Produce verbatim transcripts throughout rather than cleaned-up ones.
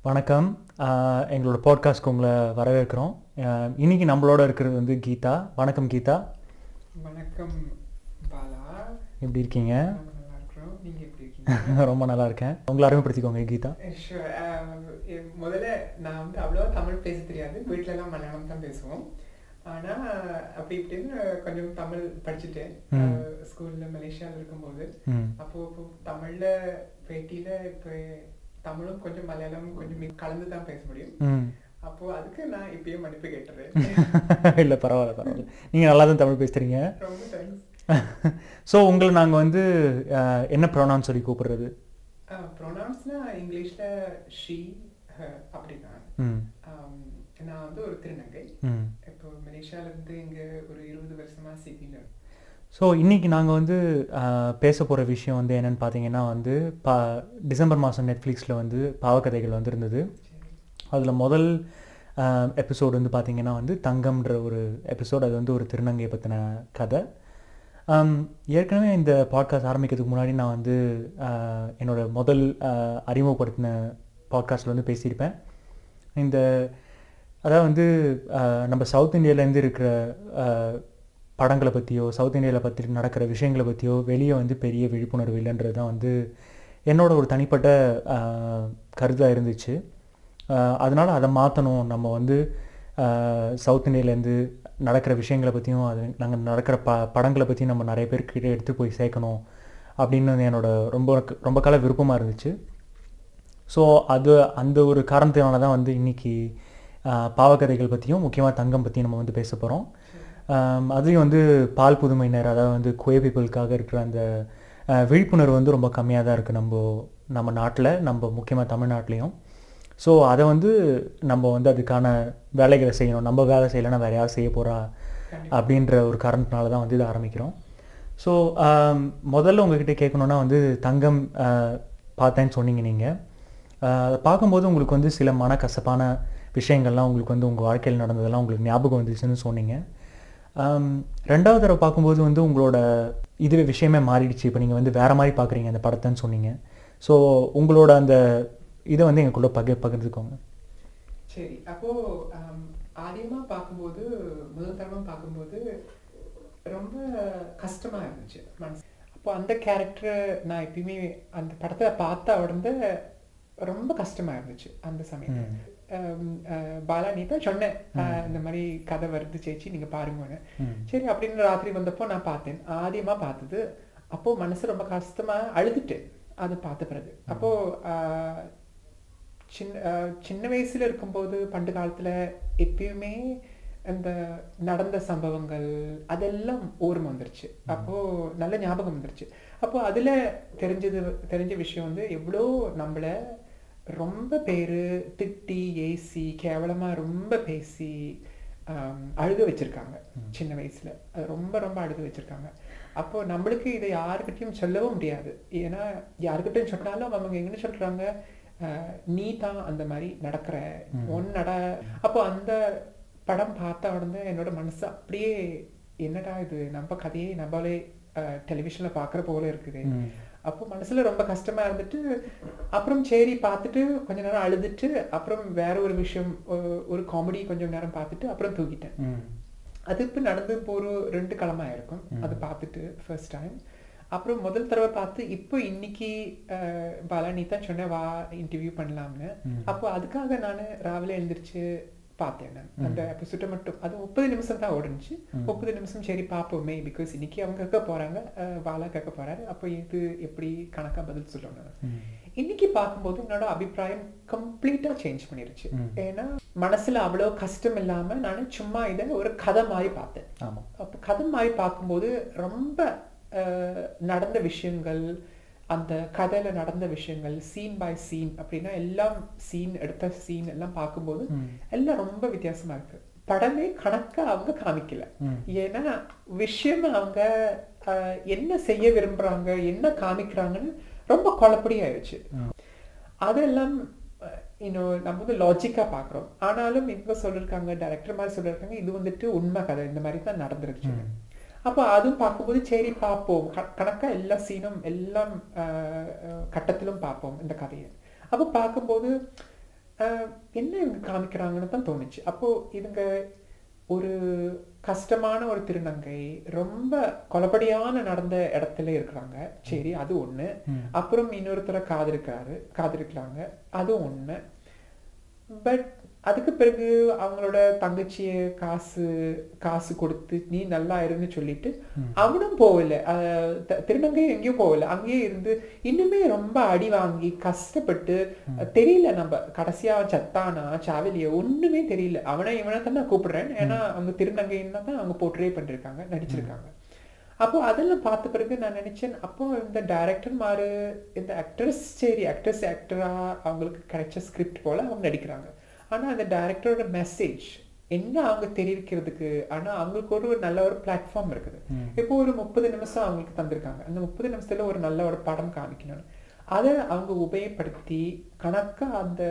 வணக்கம். எங்களோட பாட்காஸ்ட்க்கு உங்களை வரவேற்கிறோம். இன்னைக்கு நம்மளோட இருக்கிறது வந்து கீதா. வணக்கம் கீதா. வணக்கம் பாலா. எப்படி இருக்கீங்க? நல்லா இருக்கிறோம். நீங்கள் எப்படி இருக்கீங்க? ரொம்ப நல்லா இருக்கேன். உங்களை அறிமுகப்படுத்திக்கோங்க கீதா. முதல்ல நான் வந்து அவ்வளோ தமிழ் பேச தெரியாது, வீட்டிலலாம் மலையாளம் தான் பேசுவோம். ஆனால் அப்படி இப்படின்னு கொஞ்சம் தமிழ் படிச்சுட்டேன் ஸ்கூலில் மலேசியாவில் இருக்கும்போது. அப்போது இப்போ தமிழில் பேட்டியில் இப்போ தமிழும் கொஞ்சம் மலையாளமும் கொஞ்சம் கலந்து தான் பேச முடியும். அப்போ அதுக்கு நான் இப்பயும் மன்னிப்பு கேட்டுறேன். இல்லை, பரவாயில்ல பரவாயில்ல, நீங்கள் நல்லா தான் தமிழ் பேசுகிறீங்க. ரொம்ப தேங்க்ஸ். ஸோ உங்களை நாங்கள் வந்து என்ன ப்ரொனவுன்ஸ் சொல்லி கூப்பிடுறது? ப்ரொனவுன்ஸ்னா இங்கிலீஷில் ஷீ அப்படின்னா. நான் வந்து ஒரு திருநங்கை. இப்போ மலேசியாவிலேருந்து இங்கே ஒரு இருபது வருஷமாக சிட்டியில். ஸோ இன்றைக்கி நாங்கள் வந்து பேச போகிற விஷயம் வந்து என்னென்னு பார்த்தீங்கன்னா வந்து பா டிசம்பர் மாதம் நெட்ஃப்ளிக்ஸில் வந்து பாவ கதைகள் வந்து இருந்தது. அதில் முதல் எபிசோடு வந்து பார்த்திங்கன்னா வந்து தங்கம்ன்ற ஒரு எபிசோடு. அது வந்து ஒரு திருநங்கையை பற்றின கதை. ஏற்கனவே இந்த பாட்காஸ்ட் ஆரம்பிக்கிறதுக்கு முன்னாடி நான் வந்து என்னோடய முதல் அறிமுகப்படுத்தின பாட்காஸ்ட்டில் வந்து பேசியிருப்பேன். இந்த அதாவது வந்து நம்ம சவுத் இந்தியாவிலேருந்து இருக்கிற படங்களை பற்றியோ சவுத் இந்தியாவில் பற்றி நடக்கிற விஷயங்களை பற்றியோ வெளியே வந்து பெரிய விழிப்புணர்வு இல்லைன்றது தான் வந்து என்னோட ஒரு தனிப்பட்ட கருத்தாக இருந்துச்சு. அதனால் அதை மாற்றணும், நம்ம வந்து சவுத் இந்தியாவிலேருந்து நடக்கிற விஷயங்களை பற்றியும் அது நாங்கள் நடக்கிற ப படங்களை பற்றியும் நம்ம நிறைய பேர்கிட்ட எடுத்து போய் சேர்க்கணும் அப்படின்னு என்னோட ரொம்ப ரொம்ப கால விருப்பமாக இருந்துச்சு. ஸோ அது அந்த ஒரு காரணத்தினால தான் வந்து இன்றைக்கி பாவக்கதைகள் பற்றியும் முக்கியமாக தங்கம் பற்றியும் நம்ம வந்து பேச போகிறோம். அதுலேயும் வந்து பால் புதுமையினர், அதாவது வந்து குவே பீப்புளுக்காக இருக்கிற அந்த விழிப்புணர்வு வந்து ரொம்ப கம்மியாக தான் இருக்குது நம்ம நம்ம நாட்டில், நம்ம முக்கியமாக தமிழ்நாட்டிலையும். ஸோ அதை வந்து நம்ம வந்து அதுக்கான வேலைகளை செய்யணும். நம்ம வேலை செய்யலைன்னா வேறு யார் செய்ய போகிறா அப்படின்ற ஒரு காரணத்தினால தான் வந்து இதை ஆரம்பிக்கிறோம். ஸோ முதல்ல உங்கள்கிட்ட கேட்கணுன்னா வந்து தங்கம் பார்த்தேன்னு சொன்னீங்க. நீங்கள் அதை பார்க்கும்போது உங்களுக்கு வந்து சில மனக்கசப்பான விஷயங்கள்லாம் உங்களுக்கு வந்து உங்கள் வாழ்க்கையில் நடந்ததெல்லாம் உங்களுக்கு ஞாபகம் வந்துச்சுன்னு சொன்னீங்க. ரெண்டாவது தடவை பார்க்கும்போது வந்து உங்களோட இதுவே விஷயமே மாறிடுச்சு. இப்போ நீங்கள் வந்து வேறு மாதிரி பார்க்குறீங்க அந்த படத்தைன்னு சொன்னீங்க. ஸோ உங்களோட அந்த இதை வந்து எங்களுக்குள்ள பகிர் பகிர்ந்துக்கோங்க. சரி, அப்போது ஆதியமாக பார்க்கும்போது முதல் தடவை பார்க்கும்போது ரொம்ப கஷ்டமாக இருந்துச்சு மனசு. அப்போ அந்த கேரக்டரை நான் எப்பயுமே அந்த படத்தை பார்த்த உடனே ரொம்ப கஷ்டமாக இருந்துச்சு அந்த சமயம். பாலா நீ தான் சொன்னேன் இந்த மாதிரி கதை வருது சேச்சி நீங்கள் பாருங்கன்னு. சரி அப்படின்னு ராத்திரி வந்தப்போ நான் பார்த்தேன், ஆதியமாக பார்த்தது. அப்போது மனசு ரொம்ப கஷ்டமாக அழுதுட்டேன் அது பார்த்த பிறகு. அப்போது சின்ன சின்ன வயசில் இருக்கும்போது பண்டு காலத்தில் எப்பயுமே அந்த நடந்த சம்பவங்கள் அதெல்லாம் ஓர்மை வந்துருச்சு. அப்போது நல்ல ஞாபகம் வந்துருச்சு. அப்போது அதில் தெரிஞ்சது தெரிஞ்ச விஷயம் வந்து எவ்வளோ நம்மளை ரொம்ப பேர் திட்டி ஏசி கேவலமாக ரொம்ப பேசி அழுக வச்சுருக்காங்க சின்ன வயசில். அது ரொம்ப ரொம்ப அழுக வச்சுருக்காங்க. அப்போது நம்மளுக்கு இதை யாருக்கிட்டையும் சொல்லவும் முடியாது. ஏன்னா யாருக்கிட்டையும் சொன்னாலும் அவங்க எங்கன்னு சொல்கிறாங்க, நீ தான் அந்த மாதிரி நடக்கிற ஒன் நட. அப்போ அந்த படம் பார்த்த உடனே என்னோட மனசு அப்படியே என்னடா இது நம்ம கதையை நம்மளே டெலிவிஷனில் பார்க்குற போல இருக்குது. அப்போ மனசில் ரொம்ப கஷ்டமாக இருந்துட்டு அப்புறம் சரி பார்த்துட்டு கொஞ்ச நேரம் அழுதுட்டு அப்புறம் வேற ஒரு விஷயம் ஒரு காமெடி கொஞ்சம் நேரம் பார்த்துட்டு அப்புறம் தூக்கிட்டேன். அது இப்போ நடந்து போகிற ரெண்டு கிழமையாக இருக்கும் அது பார்த்துட்டு ஃபர்ஸ்ட் டைம். அப்புறம் முதல் தடவை பார்த்து இப்போ இன்னைக்கு பாலா நீ தான் சொன்ன வா இன்டர்வியூ பண்ணலாம்னு. அப்போ அதுக்காக நான் ராவிலே எழுந்திரிச்சு பார்த்தேன் நான் அந்த எபிசோட மட்டும். அது முப்பது நிமிஷம் தான் ஓடுச்சு. முப்பது நிமிஷம் சரி பார்ப்போமே, பிகாஸ் இன்னைக்கு அவங்க கேட்க போகிறாங்க, பாலா கேட்க போகிறாரு. அப்போ இது எப்படி கணக்காக பதில் சொல்லணும். இன்னைக்கு பார்க்கும்போது என்னோட அபிப்பிராயம் கம்ப்ளீட்டாக சேஞ்ச் பண்ணிருச்சு. ஏன்னா மனசில் அவ்வளோ கஷ்டம் இல்லாமல் நான் சும்மா இதை ஒரு கதை மாதிரி பார்த்தேன். ஆமாம், அப்போ கதை மாதிரி பார்க்கும்போது ரொம்ப நடந்த விஷயங்கள், அந்த கதையில் நடந்த விஷயங்கள் சீன் பை சீன் அப்படின்னா எல்லாம் சீன் எடுத்த சீன் எல்லாம் பார்க்கும்போது எல்லாம் ரொம்ப வித்தியாசமாக இருக்கு. படமே கணக்காக அவங்க காமிக்கல. ஏன்னா விஷயம் அவங்க என்ன செய்ய விரும்புகிறாங்க என்ன காமிக்கிறாங்கன்னு ரொம்ப குழப்படி ஆயிடுச்சு. அதெல்லாம் இன்னும் நம்ம வந்து லாஜிக்காக பார்க்குறோம். ஆனாலும் இவங்க சொல்லியிருக்காங்க, டைரக்டர் மாதிரி சொல்லியிருக்காங்க இது வந்துட்டு உண்மை கதை, இந்த மாதிரி தான் நடந்துருச்சு. அப்போ அதுவும் பார்க்கும்போது சரி பார்ப்போம், கணக்காக எல்லா சீனும் எல்லாம் கட்டத்திலும் பார்ப்போம் இந்த கதையை. அப்போ பார்க்கும்போது என்ன இவங்க காமிக்கிறாங்கன்னு தான் தோணுச்சு. அப்போ இவங்க ஒரு கஷ்டமான ஒரு திருநங்கை ரொம்ப கொலப்படியான நடந்த இடத்துல இருக்கிறாங்க. சரி, அது ஒண்ணு. அப்புறம் இன்னொருத்தர காதலிக்கிறாரு காதலிக்கிறாங்க, அது ஒண்ணு. பட் அதுக்கு பிறகு அவங்களோட தங்கச்சிய காசு காசு கொடுத்து நீ நல்லா இருன்னு சொல்லிட்டு அவனும் போகல, திருநங்கை எங்கேயும் போகல, அங்கேயே இருந்து இன்னுமே ரொம்ப அடி வாங்கி கஷ்டப்பட்டு தெரியல நம்ம கடைசியா சத்தானா சாவலியா ஒண்ணுமே தெரியல. அவனை இவனை தான் நான் கூப்பிடுறேன், ஏன்னா அவங்க திருநங்கைன்னு தான் அவங்க போர்ட்ரே பண்ணிருக்காங்க, நடிச்சிருக்காங்க. அப்போ அதெல்லாம் பார்த்த பிறகு நான் நினைச்சேன், அப்போ இந்த டைரக்டர் மாறு இந்த ஆக்டர்ஸ் சரி ஆக்டர்ஸ் ஆக்டரா அவங்களுக்கு கிடைச்ச ஸ்கிரிப்ட் போல அவங்க நடிக்கிறாங்க. ஆனா அந்த டைரக்டரோட மெசேஜ் என்ன அவங்க தெரிவிக்கிறதுக்கு, ஆனா அவங்களுக்கு ஒரு நல்ல ஒரு பிளாட்ஃபார்ம் இருக்குது. இப்போ ஒரு முப்பது நிமிஷம் அவங்களுக்கு தந்திருக்காங்க, அந்த முப்பது நிமிஷத்துல ஒரு நல்ல ஒரு படம் காமிக்கணும். அதை அவங்க உபயோகப்படுத்தி கணக்கா அந்த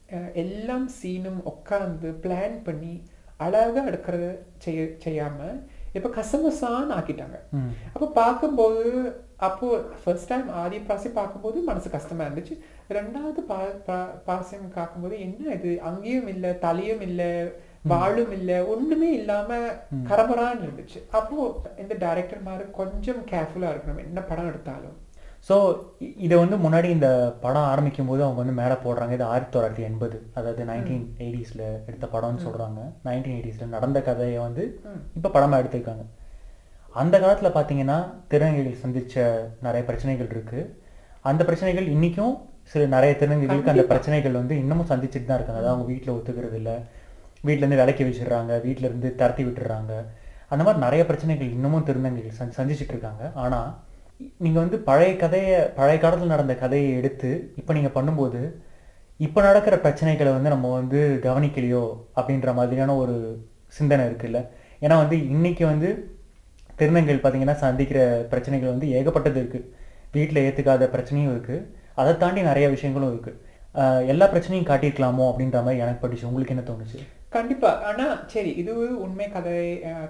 எல்லாம் சீனும் உட்காந்து பிளான் பண்ணி அழகா எடுக்கிறத செய்ய செய்யாம இப்ப கசமசான்னு ஆக்கிட்டாங்க. அப்போ பார்க்கும்போது அப்போ ஃபர்ஸ்ட் டைம் ஆதி பாசி பார்க்கும்போது மனசு கஷ்டமா இருந்துச்சு. ரெண்டாவது பா பாசியம் பார்க்கும்போது என்ன இது, அங்கேயும் இல்லை, தலையும் இல்லை, வாழும் இல்லை, ஒண்ணுமே இல்லாம கரமரான்னு இருந்துச்சு. அப்போ இந்த டைரக்டர் மாதிரி கொஞ்சம் கேர்ஃபுல்லா இருக்கணும் என்ன படம் எடுத்தாலும். ஸோ இதை வந்து முன்னாடி இந்த படம் ஆரம்பிக்கும் போது அவங்க வந்து மேலே போடுறாங்க, இது ஆயிரத்தி தொள்ளாயிரத்தி எண்பது அதாவது நைன்டீன் எயிட்டிஸில் எடுத்த படம்னு சொல்கிறாங்க. நைன்டீன் எயிட்டிஸில் நடந்த கதையை வந்து இப்போ படமாக எடுத்திருக்காங்க. அந்த காலத்தில் பார்த்தீங்கன்னா திருநங்கைகள் சந்தித்த நிறைய பிரச்சனைகள் இருக்குது. அந்த பிரச்சனைகள் இன்றைக்கும் சில நிறைய திருநங்கைகளுக்கு அந்த பிரச்சனைகள் வந்து இன்னமும் சந்திச்சுட்டு தான் இருக்காங்க. அதாவது அவங்க வீட்டில் ஒத்துக்கிறது இல்லை, வீட்டிலேருந்து விலைக்கு வச்சிடுறாங்க, வீட்டிலேருந்து தரத்தி விட்டுடுறாங்க. அந்த மாதிரி நிறைய பிரச்சனைகள் இன்னமும் திருநங்கைகள் சந்தி சந்திச்சுட்டு இருக்காங்க. ஆனால் நீங்கள் வந்து பழைய கதையை பழைய காலத்தில் நடந்த கதையை எடுத்து இப்போ நீங்கள் பண்ணும்போது இப்போ நடக்கிற பிரச்சனைகளை வந்து நம்ம வந்து கவனிக்கலையோ அப்படின்ற மாதிரியான ஒரு சிந்தனை இருக்குல்ல. ஏன்னா வந்து இன்னைக்கு வந்து திருநங்கைகள் பார்த்தீங்கன்னா சந்திக்கிற பிரச்சனைகள் வந்து ஏகப்பட்டது இருக்குது. வீட்டில் ஏற்றுக்காத பிரச்சனையும் இருக்குது, அதை தாண்டி நிறைய விஷயங்களும் இருக்குது. எல்லா பிரச்சனையும் காட்டியிருக்கலாமோ அப்படின்ற மாதிரி எனக்கு படிச்சு. உங்களுக்கு என்ன தோணுச்சு? கண்டிப்பா. ஆனா சரி, இது உண்மை கதை.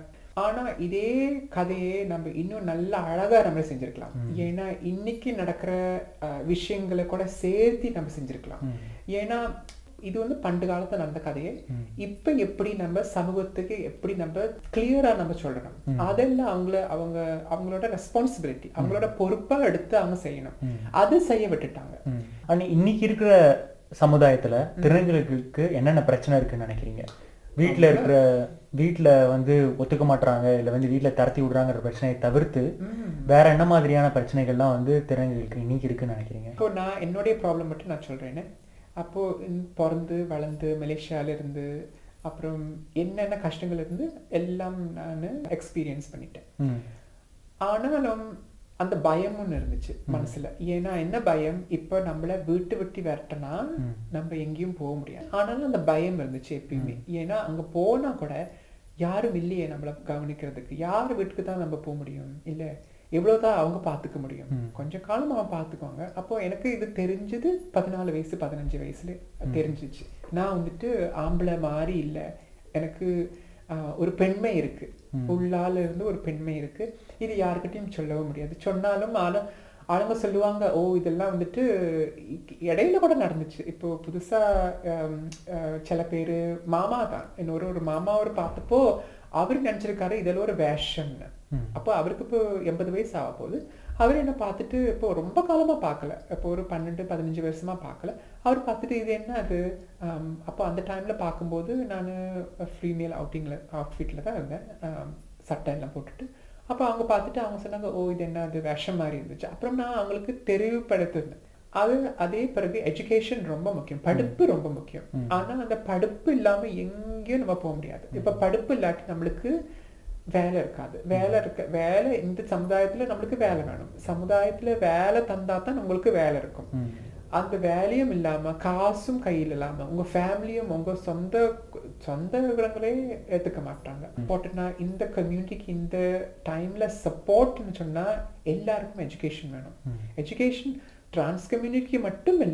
ஆனா இதே கதையே நம்ம இன்னும் நல்ல அழகா நம்ம செஞ்சிருக்கலாம். ஏன்னா இன்னைக்கு நடக்கிற விஷயங்களை கூட சேர்த்து நம்ம செஞ்சிருக்கலாம். ஏன்னா இது வந்து பண்டு காலத்துல நடந்த கதையை இப்ப எப்படி நம்ம சமூகத்துக்கு எப்படி நம்ம கிளியரா நம்ம சொல்லணும், அதெல்லாம் அவங்கள அவங்க அவங்களோட ரெஸ்பான்சிபிலிட்டி, அவங்களோட பொறுப்பா எடுத்து அவங்க செய்யணும். அது செய்ய விட்டுட்டாங்க. ஆனா இன்னைக்கு இருக்கிற சமுதாயத்துல திருநங்கைகளுக்கு என்னென்ன பிரச்சனை இருக்குன்னு நினைக்கிறீங்க? வீட்டில் இருக்கிற வீட்டில் வந்து ஒத்துக்க மாட்டுறாங்க, இல்லை வந்து வீட்டில் தரத்தி விடுறாங்கிற பிரச்சனையை தவிர்த்து வேற என்ன மாதிரியான பிரச்சனைகள்லாம் வந்து திருநங்கைகளுக்கு இன்னைக்கு இருக்குன்னு நினைக்கிறீங்க? இப்போ நான் என்னுடைய ப்ராப்ளம் மட்டும் நான் சொல்றேன்னு. அப்போ பிறந்து வளர்ந்து மலேசியால இருந்து அப்புறம் என்னென்ன கஷ்டங்கள் இருந்து எல்லாம் நான் எக்ஸ்பீரியன்ஸ் பண்ணிட்டேன். ஆனாலும் அந்த பயம் ஒன்று இருந்துச்சு மனசுல. ஏன்னா என்ன பயம், இப்ப நம்மள வீட்டு விட்டு விரட்டினா நம்ம எங்கேயும் போக முடியாது. ஆனாலும் அந்த பயம் இருந்துச்சு எப்பயுமே. ஏன்னா அங்க போனா கூட யாரும் இல்லையே நம்மள கவனிக்கிறதுக்கு, யார் வீட்டுக்கு தான் நம்ம போக முடியும், இல்ல எவ்வளவுதான் அவங்க பாத்துக்க முடியும், கொஞ்ச காலம் அவன் பாத்துக்குவாங்க. அப்போ எனக்கு இது தெரிஞ்சது பதினாலு வயசு பதினஞ்சு வயசுல தெரிஞ்சிச்சு. நான் வந்துட்டு ஆம்பளை மாதிரி இல்லை, எனக்கு ஒரு பெண்மை இருக்கு, உள்ளால இருந்து ஒரு பெண்மை இருக்கு. இது யாருக்கிட்டையும் சொல்லவும் முடியாது. சொன்னாலும் ஆனா ஆளுங்க சொல்லுவாங்க, ஓ இதெல்லாம் வந்துட்டு இடையில கூட நடந்துச்சு. இப்போ புதுசா சில பேரு மாமா தான் இன்னொரு ஒரு மாமாவோட பார்த்தப்போ அவரு நினைச்சிருக்காரு இதெல்லாம் ஒரு வேஷம்னு. அப்போ அவருக்கு இப்போ எண்பது வயசு ஆக போகுது. அவர் என்ன பார்த்துட்டு இப்போ ரொம்ப காலமா பார்க்கல, இப்போ ஒரு பன்னெண்டு பதினஞ்சு வருஷமா பார்க்கல. அவர் பார்த்துட்டு இது என்ன அது. அப்போ அந்த டைம்ல பார்க்கும்போது நான் ஃபீமேல் அவுட்டிங்ல அவுட்ஃபிட்ல தான் இருந்தேன், சட்டை எல்லாம் போட்டுட்டு. அப்போ அவங்க பார்த்துட்டு அவங்க சொன்னாங்க, ஓ இது என்ன அது வேஷம் மாதிரி இருந்துச்சு. அப்புறம் நான் அவங்களுக்கு தெளிவுபடுத்திருந்தேன். அது அதே பிறகு எஜுகேஷன் ரொம்ப முக்கியம், படிப்பு ரொம்ப முக்கியம். ஆனா அந்த படிப்பு இல்லாம எங்கேயும் நம்ம போக முடியாது. இப்ப படிப்பு இல்லாட்டி நம்மளுக்கு வேலை இருக்காது. வேலை இருக்க வேலை இந்த சமுதாயத்துல நம்மளுக்கு வேலை வேணும். சமுதாயத்துல வேலை தந்தா தான் நம்மளுக்கு வேலை இருக்கும். அந்த வேலையும் இல்லாம காசும் கையில் இல்லாம உங்க ஃபேமிலியும் உங்க சொந்த சொந்த விவரங்களே ஏத்துக்க மாட்டாங்க. இம்பார்ட்டன்ட்னா இந்த கம்யூனிட்டிக்கு இந்த டைம்ல சப்போர்ட்னு சொன்னா எல்லாருக்கும் எஜுகேஷன் வேணும். எஜுகேஷன் டிரான்ஸ் கம்யூனிட்டிக்கு மட்டும் இல்லை,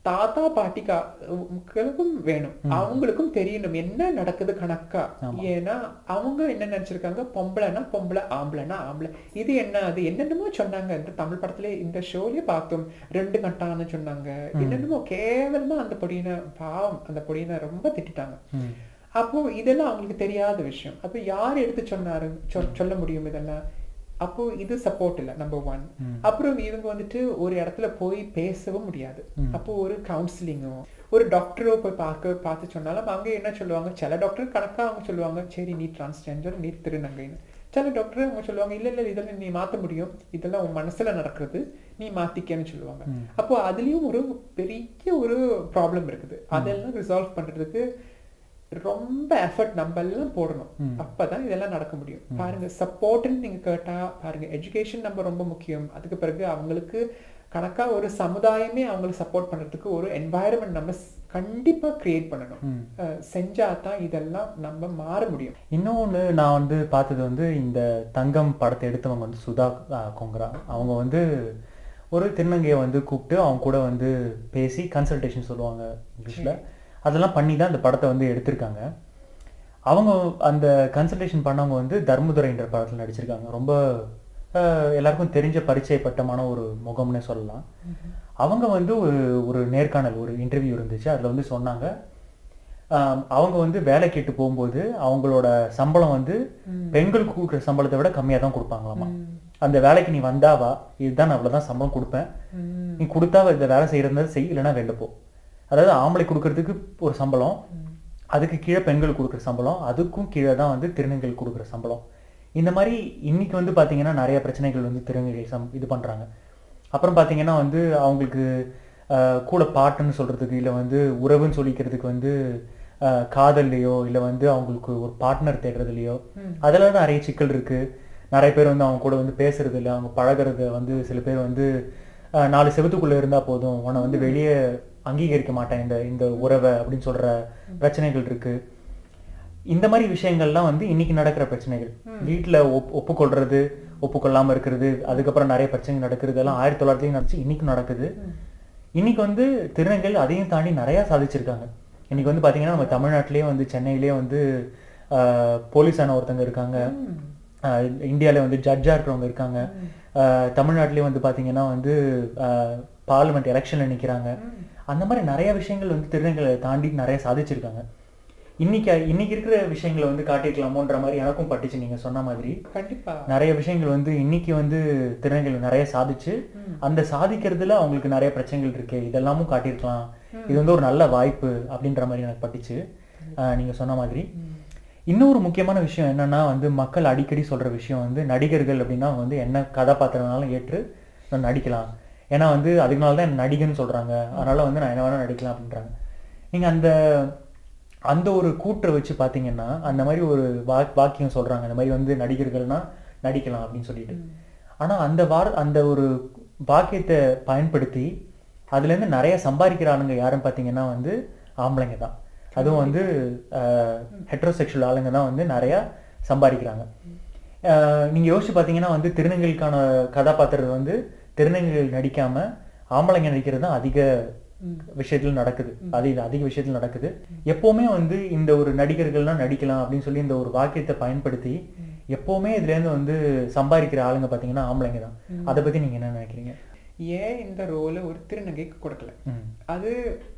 தாத்தா பாட்டிக்காளுக்கும் வேணும், அவங்களுக்கும் தெரியணும் என்ன நடக்குது கணக்கா. ஏன்னா அவங்க என்ன நினைச்சிருக்காங்க, பொம்பளைனா பொம்பளை, ஆம்பளைனா ஆம்பளை, இது என்ன அது என்னென்னமோ சொன்னாங்க. இந்த தமிழ் படத்துல இந்த ஷோலயே பார்த்தோம், ரெண்டு கட்டான்னு சொன்னாங்க, என்னென்னமோ கேவலமா அந்த பொடியின பாவம் அந்த பொடியின ரொம்ப திட்டாங்க. அப்போ இதெல்லாம் அவங்களுக்கு தெரியாத விஷயம். அப்போ யார் எடுத்து சொன்னாரு சொல்ல முடியும் இதெல்லாம்? அப்போ இது சப்போர்ட் இல்லை, நம்பர் ஒன். அப்புறம் இவங்க வந்துட்டு ஒரு இடத்துல போய் பேசவும் முடியாது. அப்போ ஒரு கவுன்சிலிங்கோ ஒரு டாக்டரோ போய் பார்க்க பார்த்து சொன்னாலும் அவங்க என்ன சொல்லுவாங்க, சில டாக்டர் கணக்கா அவங்க சொல்லுவாங்க, சரி நீ டிரான்ஸ்ஜெண்டர், நீ திருநங்கைன்னு. சில டாக்டர் அவங்க சொல்லுவாங்க, இல்ல இல்ல இதெல்லாம் நீ மாத்த முடியும், இதெல்லாம் உன் மனசுல நடக்கிறது, நீ மாத்திக்கன்னு சொல்லுவாங்க. அப்போ அதுலயும் ஒரு பெரிய ஒரு ப்ராப்ளம் இருக்குது. அதெல்லாம் ரிசால்வ் பண்றதுக்கு ரொம்ப எஃபர்ட் நம்ம எல்லாம் போடணும். அப்பதான் இதெல்லாம் நடக்க முடியும். பாருங்க, சப்போர்ட்னு நீங்க கேட்டா பாருங்க, எஜுகேஷன் நம்ம ரொம்ப முக்கியம். அதுக்கு பிறகு அவங்களுக்கு கணக்கா ஒரு சமுதாயமே அவங்களுக்கு சப்போர்ட் பண்றதுக்கு ஒரு என்வாயரன்மெண்ட் நம்ம கண்டிப்பா கிரியேட் பண்ணணும். செஞ்சாதான் இதெல்லாம் நம்ம மாற முடியும். இன்னொன்று நான் வந்து பார்த்தது வந்து இந்த தங்கம் படத்தை எடுத்தவங்க வந்து சுதா கொங்கரா. அவங்க வந்து ஒரு திருநங்கையை வந்து கூப்பிட்டு அவங்க கூட வந்து பேசி கன்சல்டேஷன் சொல்லுவாங்க இங்கிலீஷில், அதெல்லாம் பண்ணி தான் இந்த படத்தை வந்து எடுத்திருக்காங்க. அவங்க அந்த கன்சல்டேஷன் பண்ணவங்க வந்து தர்மதுரைன்ற படத்தில் நடிச்சிருக்காங்க. ரொம்ப எல்லாருக்கும் தெரிஞ்ச பரிச்சயப்பட்டமான ஒரு முகம்னு சொல்லலாம். அவங்க வந்து ஒரு ஒரு நேர்காணல் ஒரு இன்டர்வியூ இருந்துச்சு. அதில் வந்து சொன்னாங்க, அவங்க வந்து வேலை கேட்டு போகும்போது அவங்களோட சம்பளம் வந்து பெண்களுக்கு கொடுக்குற சம்பளத்தை விட கம்மியாக தான் கொடுப்பாங்களாமா. அந்த வேலைக்கு நீ வந்தாவா, இதுதான் நான் அவ்வளோதான் சம்பளம் கொடுப்பேன், நீ கொடுத்தா இந்த வேலை செய்யறதா செய், இல்லைன்னா வெளில போ. அதாவது ஆம்பளை கொடுக்கறதுக்கு ஒரு சம்பளம், அதுக்கு கீழே பெண்கள் கொடுக்குற சம்பளம், அதுக்கும் கீழே தான் வந்து திருநங்கைகள் கொடுக்குற சம்பளம். இந்த மாதிரி இன்னைக்கு வந்து பார்த்தீங்கன்னா நிறைய பிரச்சனைகள் வந்து திருநங்கைகள் சம் இது பண்ணுறாங்க. அப்புறம் பார்த்தீங்கன்னா வந்து அவங்களுக்கு கூட பாட்டுன்னு சொல்கிறதுக்கு, இல்லை வந்து உறவுன்னு சொல்லிக்கிறதுக்கு வந்து காதல்லையோ இல்லை வந்து அவங்களுக்கு ஒரு பார்ட்னர் தேடுறதுலையோ அதெல்லாம் நிறைய சிக்கல் இருக்குது. நிறைய பேர் வந்து அவங்க கூட வந்து பேசுறது இல்லை, அவங்க பழகிறது வந்து சில பேர் வந்து நாலு செவத்துக்குள்ளே இருந்தால் போதும், உன்னை வந்து வெளியே அங்கீகரிக்க மாட்டேன் இந்த இந்த உறவை அப்படின்னு சொல்கிற பிரச்சனைகள் இருக்குது. இந்த மாதிரி விஷயங்கள்லாம் வந்து இன்னைக்கு நடக்கிற பிரச்சனைகள். வீட்டில் ஒப் ஒப்புக்கொள்றது, ஒப்புக்கொள்ளாமல் இருக்கிறது, அதுக்கப்புறம் நிறைய பிரச்சனைகள் நடக்கிறது, எல்லாம் ஆயிரத்தி தொள்ளாயிரத்துலையும் நடந்துச்சு, இன்னைக்கும் நடக்குது. இன்னைக்கு வந்து திருநங்கைகள் அதையும் தாண்டி நிறையா சாதிச்சிருக்காங்க. இன்னைக்கு வந்து பார்த்தீங்கன்னா நம்ம தமிழ்நாட்டிலேயே வந்து சென்னையிலேயே வந்து போலீஸான ஒருத்தங்க இருக்காங்க, இந்தியாவில் வந்து ஜட்ஜாக இருக்கிறவங்க இருக்காங்க, தமிழ்நாட்டிலேயே வந்து பார்த்தீங்கன்னா வந்து பார்லிமெண்ட் எலெக்ஷனில் நிற்கிறாங்க. அந்த மாதிரி நிறைய விஷயங்கள் வந்து திருநங்கைகளை தாண்டி நிறைய சாதிச்சிருக்காங்க. இன்னைக்கு இன்னைக்கு இருக்கிற விஷயங்களை வந்து காட்டிக்கலாமோன்ற மாதிரி எனக்கும் பட்டுச்சு. நீங்க சொன்ன மாதிரி கண்டிப்பா நிறைய விஷயங்கள் வந்து இன்னைக்கு வந்து திருநங்கைகள் நிறைய சாதிச்சு, அந்த சாதிக்கிறதுல அவங்களுக்கு நிறைய பிரச்சனைகள் இருக்கு, இதெல்லாமும் காட்டியிருக்கலாம். இது வந்து ஒரு நல்ல வாய்ப்பு அப்படின்ற மாதிரி எனக்கு பட்டுச்சு நீங்க சொன்ன மாதிரி. இன்னொரு முக்கியமான விஷயம் என்னன்னா வந்து மக்கள் அடிக்கடி சொல்ற விஷயம் வந்து நடிகர்கள் அப்படின்னா வந்து என்ன கதாபாத்திரம்னாலும் ஏற்று நடிக்கலாம், ஏன்னா வந்து அதுக்குனால தான் என்ன நடிகன்னு சொல்றாங்க, அதனால வந்து நான் என்ன வேணா நடிக்கலாம் அப்படின்றாங்க. நீங்க அந்த அந்த ஒரு கூற்றை வச்சு பார்த்தீங்கன்னா அந்த மாதிரி ஒரு வா வாக்கியம் சொல்றாங்க, இந்த மாதிரி வந்து நடிகர்கள்னா நடிக்கலாம் அப்படின்னு சொல்லிட்டு. ஆனால் அந்த வார அந்த ஒரு வாக்கியத்தை பயன்படுத்தி அதுலேருந்து நிறைய சம்பாதிக்கிற ஆளுங்க யாருன்னு பார்த்தீங்கன்னா வந்து ஆம்பளைங்க தான். அதுவும் வந்து ஹெட்ரோசெக்சுவல் ஆளுங்க தான் வந்து நிறையா சம்பாதிக்கிறாங்க. நீங்கள் யோசிச்சு பார்த்தீங்கன்னா வந்து திருநங்கைகளுக்கான கதாபாத்திரம் வந்து திருநங்கைகள் நடிக்காம ஆம்பளைங்க நடிக்கிறது தான் அதிக விஷயத்துல நடக்குது, அது அதிக விஷயத்துல நடக்குது. எப்பவுமே வந்து இந்த ஒரு நடிகர்கள்லாம் நடிக்கலாம் அப்படின்னு சொல்லி இந்த ஒரு வாக்கியத்தை பயன்படுத்தி எப்பவுமே இதுல இருந்து வந்து சம்பாதிக்கிற ஆளுங்க பாத்தீங்கன்னா ஆம்பளைங்க தான். அதை பத்தி நீங்க என்ன நினைக்கிறீங்க? ஏன் இந்த ரோலை ஒரு திருநங்கைக்கு கொடுக்கல? அது